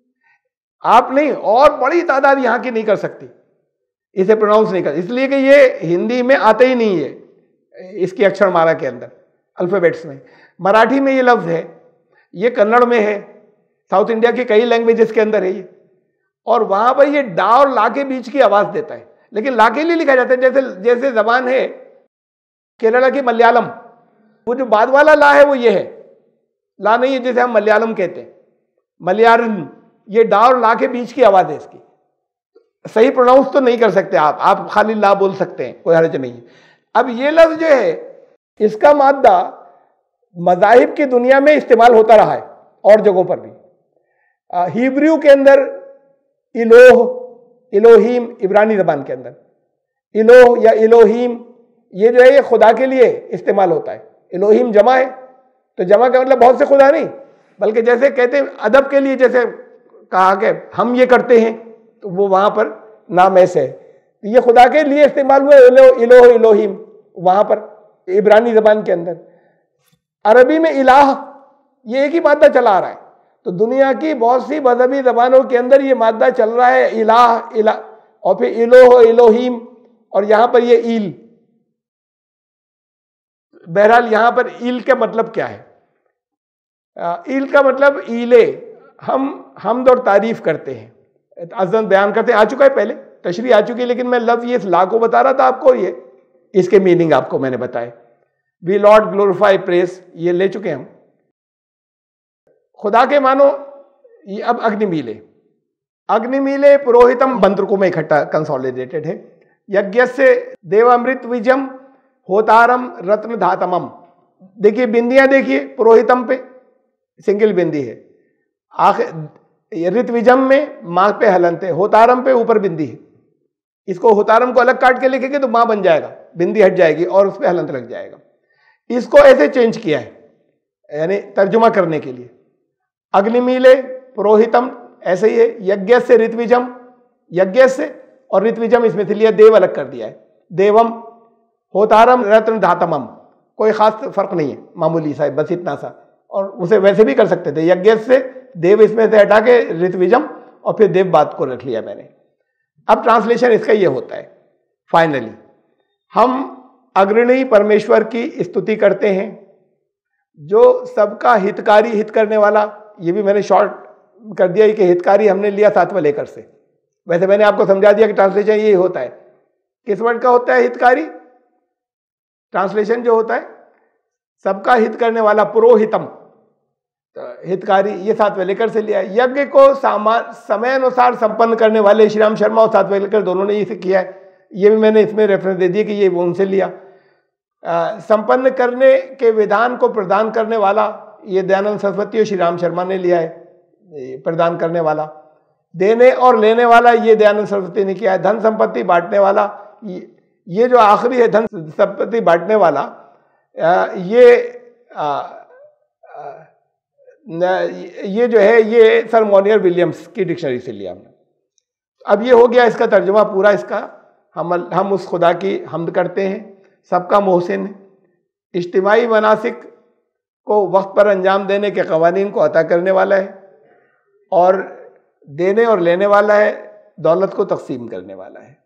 आप नहीं, और बड़ी तादाद यहां की नहीं कर सकती इसे प्रोनाउंस नहीं कर, इसलिए कि ये हिंदी में आते ही नहीं है इसकी अक्षरमाला के अंदर, अल्फाबेट्स में। मराठी में ये लफ्ज है, ये कन्नड़ में है, साउथ इंडिया की कई लैंग्वेजेस के अंदर है ये, और वहां पर ये डा और ला के बीच की आवाज देता है, लेकिन ला के लिए लिखा जाता है। जैसे जबान है केरला की मलयालम, वो जो बाद वाला ला है वो ये है, ला नहीं है जैसे हम मलयालम कहते हैं, मलयालम, ये डा और ला के बीच की आवाज है इसकी। सही प्रोनाउंस तो नहीं कर सकते आप खाली ला बोल सकते हैं, कोई हर्ज नहीं है। अब ये लफ्ज जो है, इसका मादा मज़ाहिब की दुनिया में इस्तेमाल होता रहा है और जगहों पर भी। हिब्रू के अंदर इलोह, इलोहीम, इब्रानी जबान के अंदर इलोह या इलोहीम, ये जो है ये खुदा के लिए इस्तेमाल होता है। इलोहीम जमा है, तो जमा का मतलब बहुत से खुदा नहीं, बल्कि जैसे कहते हैं अदब के लिए, जैसे कहा कि हम ये करते हैं, तो वो वहां पर नाम ऐसे है, तो ये खुदा के लिए इस्तेमाल हुआ इलोह इलोहीम वहां पर इब्रानी जबान के अंदर। अरबी में इलाह, ये एक ही मादा चला आ रहा है, तो दुनिया की बहुत सी मजहबी जबानों के अंदर ये मादा चल रहा है, इलाह इला, और फिर इलोह इलोहीम, और यहां पर ये ईल। बहरहाल यहां पर ईल का मतलब क्या है? ईल का मतलब ईले, हम हमद और तारीफ करते हैं, अज़्ज़न बयान करते हैं। आ चुका है पहले, तशरीह आ चुकी है, लेकिन मैं लफ्ज़ ये ला को बता रहा था आपको, ये इसके मीनिंग आपको मैंने बताए। वी लॉर्ड ग्लोरीफाई प्रेस, ये ले चुके हम। खुदा के मानो ये अब अग्निमीले, अग्निमीले पुरोहितम मंत्र को मैं इकट्ठा कंसोलिडेटेड है। यज्ञ से देवामृत विजम होतारम रत्न धातमम, देखिए बिंदियां देखिए, पुरोहितम पे सिंगल बिंदी है, आखिर ऋतविजम में मां पे हलंत है, होतारम पे ऊपर बिंदी है। इसको होतारम को अलग काट के लिखेंगे तो मां बन जाएगा, बिंदी हट जाएगी और उस पर हलंत लग जाएगा। इसको ऐसे चेंज किया है, यानी तर्जुमा करने के लिए। अग्निमीले पुरोहितम ऐसे ही है, यज्ञ से ऋतविजम, यज्ञ से, और ऋतविजम इसमें से लिया, देव अलग कर दिया है, देवम, होतारम रत्न धातमम, कोई खास फर्क नहीं है, मामूली सा है, बस इतना सा। और उसे वैसे भी कर सकते थे, यज्ञ से देव इसमें से हटा के ऋतविजम, और फिर देव बात को रख लिया मैंने। अब ट्रांसलेशन इसका ये होता है, फाइनली हम अग्रणी परमेश्वर की स्तुति करते हैं, जो सबका हितकारी, हित करने वाला, ये भी मैंने शॉर्ट कर दिया कि हितकारी हमने लिया 7वां लेकर से, वैसे मैंने आपको समझा दिया कि ट्रांसलेशन यही होता है। किस वर्ड का होता है हितकारी? ट्रांसलेशन जो होता है सबका हित करने वाला, पुरोहितम, तो हितकारी ये सातवेलेकर से लिया है। यज्ञ को समय अनुसार संपन्न करने वाले श्री राम शर्मा और सातवेलेकर दोनों ने इसे किया है। ये भी मैंने इसमें रेफरेंस दे दिया कि ये वो उनसे लिया। संपन्न करने के विधान को प्रदान करने वाला ये दयानंद सरस्वती और श्री राम शर्मा ने लिया है, प्रदान करने वाला। देने और लेने वाला ये दयानंद सरस्वती ने किया है। धन संपत्ति बांटने वाला ये जो आखिरी है धन संपत्ति बांटने वाला, ये जो है ये सर मोनियर विलियम्स की डिक्शनरी से लिया हमने। अब ये हो गया इसका तर्जुमा पूरा। इसका हम उस खुदा की हम्द करते हैं, सबका मोहसिन है, इज्तिमाई मनासिक को वक्त पर अंजाम देने के कवानीन को अता करने वाला है, और देने और लेने वाला है, दौलत को तकसीम करने वाला है।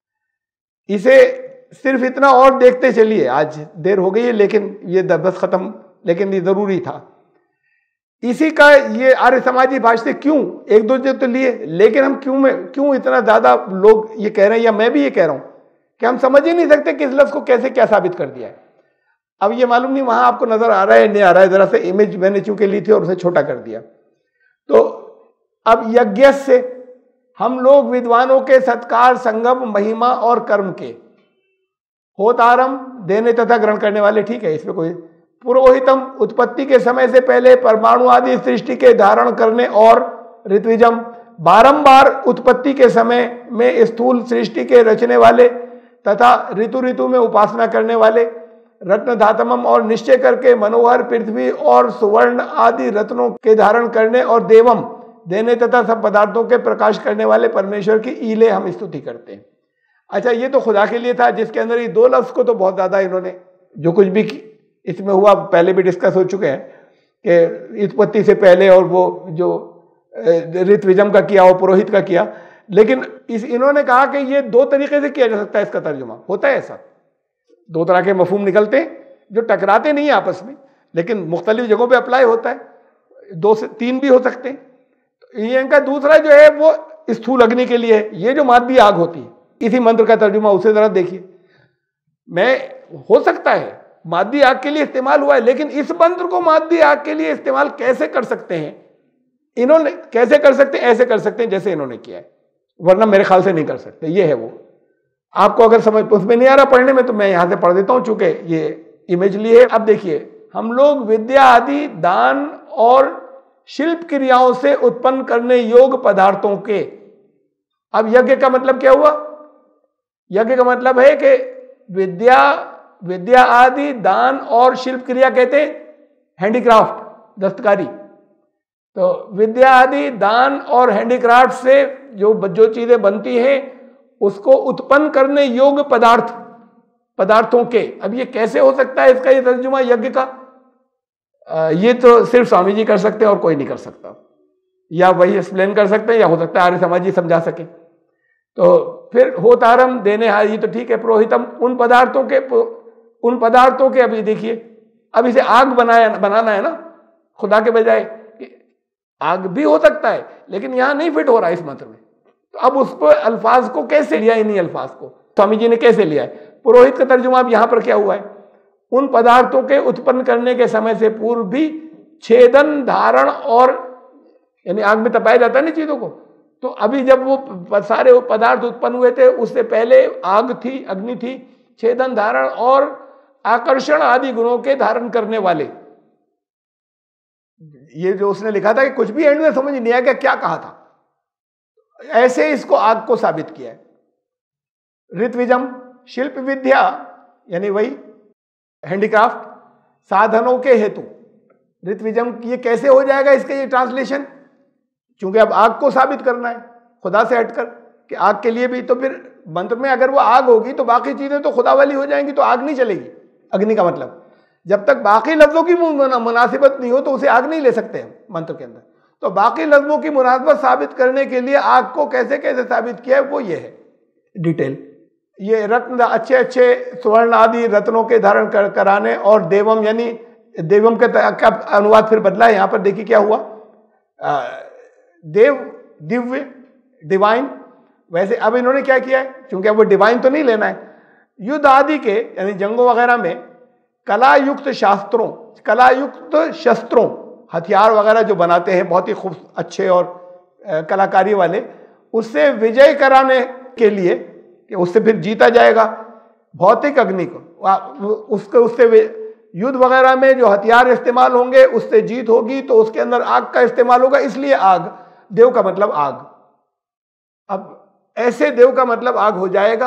इसे सिर्फ इतना और देखते चलिए, आज देर हो गई है लेकिन ये बस खत्म, लेकिन ये जरूरी था। इसी का ये आर्य समाजी भाष्य क्यों एक दो तो लिए, लेकिन हम क्यों इतना ज्यादा लोग ये कह रहे हैं, या मैं भी ये कह रहा हूं कि हम समझ ही नहीं सकते कि इस लफ्ज को कैसे क्या साबित कर दिया है। अब ये मालूम नहीं वहां आपको नजर आ रहा है नहीं आ रहा है, जरा से इमेज मैंने चूंकि ली थी और उसे छोटा कर दिया। तो अब यज्ञ से हम लोग विद्वानों के सत्कार, संगम, महिमा और कर्म के होतारम देने तथा ग्रहण करने वाले, ठीक है, इसमें कोई पुरोहितम उत्पत्ति के समय से पहले परमाणु आदि सृष्टि के धारण करने, और ऋत्विजम बारंबार उत्पत्ति के समय में स्थूल सृष्टि के रचने वाले तथा ऋतु ऋतु में उपासना करने वाले, रत्न धातमम और निश्चय करके मनोहर पृथ्वी और सुवर्ण आदि रत्नों के धारण करने, और देवम देने तथा सब पदार्थों के प्रकाश करने वाले परमेश्वर की ईले हम स्तुति करते हैं। अच्छा, ये तो खुदा के लिए था, जिसके अंदर ये दो लफ्ज को तो बहुत ज्यादा इन्होंने जो कुछ भी इसमें हुआ पहले भी डिस्कस हो चुके हैं कि उत्पत्ति से पहले, और वो जो ऋत्विजम का किया और पुरोहित का किया, लेकिन इन्होंने कहा कि ये दो तरीके से किया जा सकता है। इसका तर्जुमा होता है ऐसा, दो तरह के मफहूम निकलते हैं जो टकराते नहीं है आपस में, लेकिन मुख्तलिफ जगहों पे अप्लाई होता है, 2 से 3 भी हो सकते हैं। तो ये इनका दूसरा जो है वो स्थूल अग्नि के लिए है, ये जो मादवी आग होती है, इसी मंत्र का तर्जुमा उसे जरा देखिए। मैं हो सकता है मादवी आग के लिए इस्तेमाल हुआ है, लेकिन इस मंत्र को मादवी आग के लिए इस्तेमाल कैसे कर सकते हैं इन्होंने, कैसे कर सकते हैं, ऐसे कर सकते हैं जैसे इन्होंने किया है, वरना मेरे ख्याल से नहीं कर सकते। ये है वो, आपको अगर समझ उसमें नहीं आ रहा पढ़ने में तो मैं यहां से पढ़ देता हूं, चूंकि ये इमेज ली है। अब देखिए, हम लोग विद्या आदि दान और शिल्प क्रियाओं से उत्पन्न करने योग्य पदार्थों के, अब यज्ञ का मतलब क्या हुआ? यज्ञ का मतलब है कि विद्या आदि दान और शिल्प क्रिया कहते हैं हैंडीक्राफ्ट, दस्तकारी। तो विद्या आदि दान और हैंडीक्राफ्ट से जो चीजें बनती हैं उसको उत्पन्न करने योग्य पदार्थों के। अब ये कैसे हो सकता है इसका ये तर्जुमा यज्ञ का? ये तो सिर्फ स्वामी जी कर सकते हैं और कोई नहीं कर सकता, या वही एक्सप्लेन कर सकते हैं, या हो सकता है आर्य समाज जी समझा सके। तो फिर होतारम देने, ये तो ठीक है। पुरोहितम उन पदार्थों के अभी देखिए, अब इसे आग बनाना है ना खुदा के बजाय, आग भी हो सकता है लेकिन यहां नहीं फिट हो रहा है इस मंत्र में। तो अब उसको अल्फाज को कैसे लिया, इन्हीं अल्फाज को स्वामी जी ने कैसे लिया है? पुरोहित का तर्जुमा अब यहां पर क्या हुआ है? उन पदार्थों के उत्पन्न करने के समय से पूर्व भी छेदन, धारण और, यानी आग में तपाया जाता है ना चीजों को, तो अभी जब वो सारे पदार्थ उत्पन्न हुए थे उससे पहले आग थी, अग्नि थी, छेदन, धारण और आकर्षण आदि गुणों के धारण करने वाले। ये जो उसने लिखा था कि कुछ भी एंड में समझ नहीं आया क्या कहा था, ऐसे इसको आग को साबित किया है। ऋत्विजम शिल्प विद्या, यानी वही हैंडीक्राफ्ट, साधनों के हेतु। ऋत्विजम ये कैसे हो जाएगा इसका ये ट्रांसलेशन? क्योंकि अब आग को साबित करना है खुदा से हटकर कि आग के लिए भी, तो फिर मंत्र में अगर वो आग होगी तो बाकी चीजें तो खुदा वाली हो जाएंगी, तो आग नहीं चलेगी। अग्नि का मतलब जब तक बाकी लफ्जों की मुनासिबत नहीं हो तो उसे आग नहीं ले सकते हम मंत्र के अंदर। तो बाकी लफ्जों की मुनासिबत साबित करने के लिए आग को कैसे कैसे साबित किया है वो ये है डिटेल। ये रत्न, अच्छे स्वर्ण आदि रत्नों के धारण कराने, और देवम, यानी देवम का अनुवाद फिर बदला है। यहां पर देखिए क्या हुआ, देव, दिव्य, डिवाइन। वैसे अब इन्होंने क्या किया है, क्योंकि अब वो डिवाइन तो नहीं लेना है, युद्ध आदि के यानी जंगों वगैरह में कलायुक्त शस्त्रों, हथियार वगैरह जो बनाते हैं बहुत ही खूब अच्छे और कलाकारी वाले, उससे विजय कराने के लिए कि उससे फिर जीता जाएगा, भौतिक अग्नि को उससे युद्ध वगैरह में जो हथियार इस्तेमाल होंगे उससे जीत होगी, तो उसके अंदर आग का इस्तेमाल होगा, इसलिए आग, देव का मतलब आग। अब ऐसे देव का मतलब आग हो जाएगा।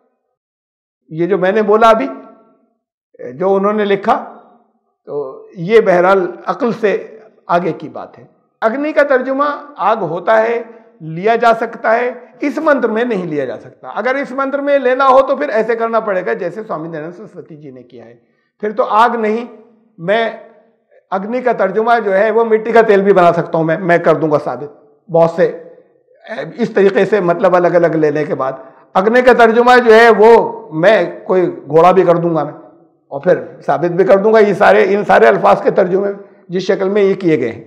ये जो मैंने बोला अभी, जो उन्होंने लिखा, तो ये बहरहाल अक्ल से आगे की बात है। अग्नि का तर्जुमा आग होता है, लिया जा सकता है, इस मंत्र में नहीं लिया जा सकता। अगर इस मंत्र में लेना हो तो फिर ऐसे करना पड़ेगा जैसे स्वामी दयानंद सरस्वती जी ने किया है। फिर तो आग नहीं, मैं अग्नि का तर्जुमा जो है वो मिट्टी का तेल भी बना सकता हूं, मैं कर दूंगा साबित बहुत से इस तरीके से, मतलब अलग अलग लेने के बाद। अग्नि का तर्जुमा जो है वो मैं कोई घोड़ा भी कर दूंगा मैं, और फिर साबित भी कर दूंगा। इन सारे अल्फाज के तर्जुमे जिस शक्ल में ये किए गए हैं,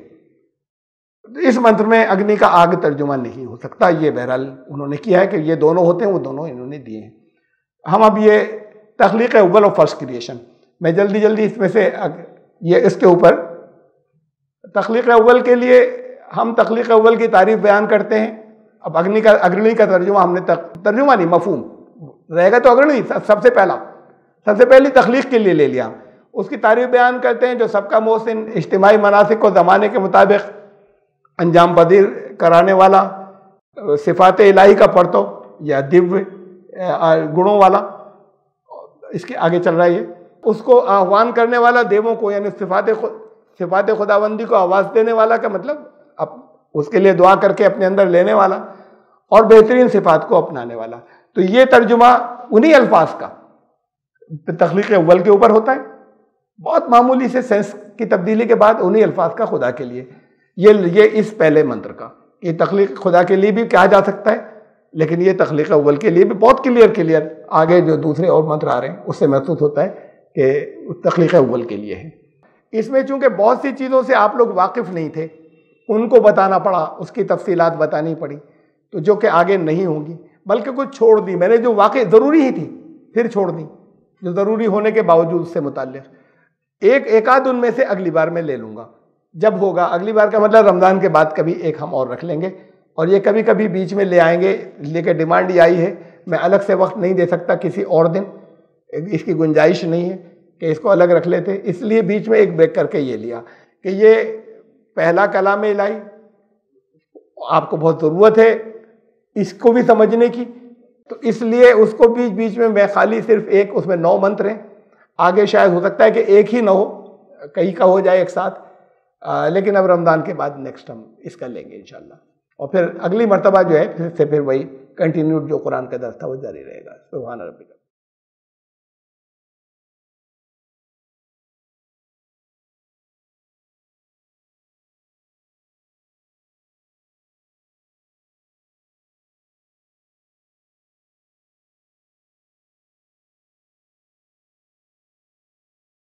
इस मंत्र में अग्नि का आग तर्जुमा नहीं हो सकता। ये बहरहाल उन्होंने किया है कि ये दोनों होते हैं, वो दोनों इन्होंने दिए हैं। हम अब ये तख्लीक अव्वल और फर्स्ट क्रिएशन, मैं जल्दी इसमें से ये इसके ऊपर तख्लीक अव्वल के लिए हम तख्लीक अव्वल की तारीफ बयान करते हैं। अब अग्नि का तर्जुमा हमने तर्जुमा नहीं, मफहूम रहेगा तो अग्नि सबसे पहली तख्लीक के लिए ले लिया। उसकी तारीफ बयान करते हैं जो सबका मोहसिन, इज्तिमाई मनासिक को ज़माने के मुताबिक अंजाम पदीर कराने वाला, सिफात इलाही का परतो या दिव्य गुणों वाला, इसके आगे चल रहा है ये, उसको आह्वान करने वाला देवों को, यानी सिफात खुदाबंदी को आवाज़ देने वाला का मतलब अब उसके लिए दुआ करके अपने अंदर लेने वाला, और बेहतरीन सिफात को अपनाने वाला। तो ये तर्जुमा उन्हीं अल्फाज का तख्लीक अव्वल के ऊपर होता है, बहुत मामूली से सेंस की तब्दीली के बाद उन्हीं अल्फाज का खुदा के लिए। ये इस पहले मंत्र का, ये तख्लीक खुदा के लिए भी कहा जा सकता है, लेकिन ये तख्लीक अव्वल के लिए भी बहुत क्लियर आगे जो दूसरे और मंत्र आ रहे हैं उससे महसूस होता है कि तख्लीक अव्वल के लिए है। इसमें चूंकि बहुत सी चीज़ों से आप लोग वाकिफ़ नहीं थे, उनको बताना पड़ा, उसकी तफसीलात बतानी पड़ी, तो जो कि आगे नहीं होंगी, बल्कि कुछ छोड़ दी मैंने जो वाकई ज़रूरी ही थी, फिर छोड़ दी जो ज़रूरी होने के बावजूद उससे मुताल्लिक़। एक आध उनमें से अगली बार मैं ले लूँगा, जब होगा। अगली बार का मतलब रमज़ान के बाद कभी एक हम और रख लेंगे, और ये कभी कभी बीच में ले आएंगे, लेकिन डिमांड ये आई है, मैं अलग से वक्त नहीं दे सकता, किसी और दिन इसकी गुंजाइश नहीं है कि इसको अलग रख लेते, इसलिए बीच में एक ब्रेक करके ये लिया कि ये पहला कलाम इलाही आपको बहुत ज़रूरत है इसको भी समझने की, तो इसलिए उसको बीच बीच में मैं खाली सिर्फ एक, उसमें 9 मंत्र हैं, आगे शायद हो सकता है कि एक ही ना हो, कई का हो जाए एक साथ, लेकिन अब रमज़ान के बाद नेक्स्ट हम इसका लेंगे इंशाल्लाह, और फिर अगली मर्तबा जो है फिर वही कंटिन्यूड जो कुरान का दर्स था वो जारी रहेगा। सुभान रब्बिक।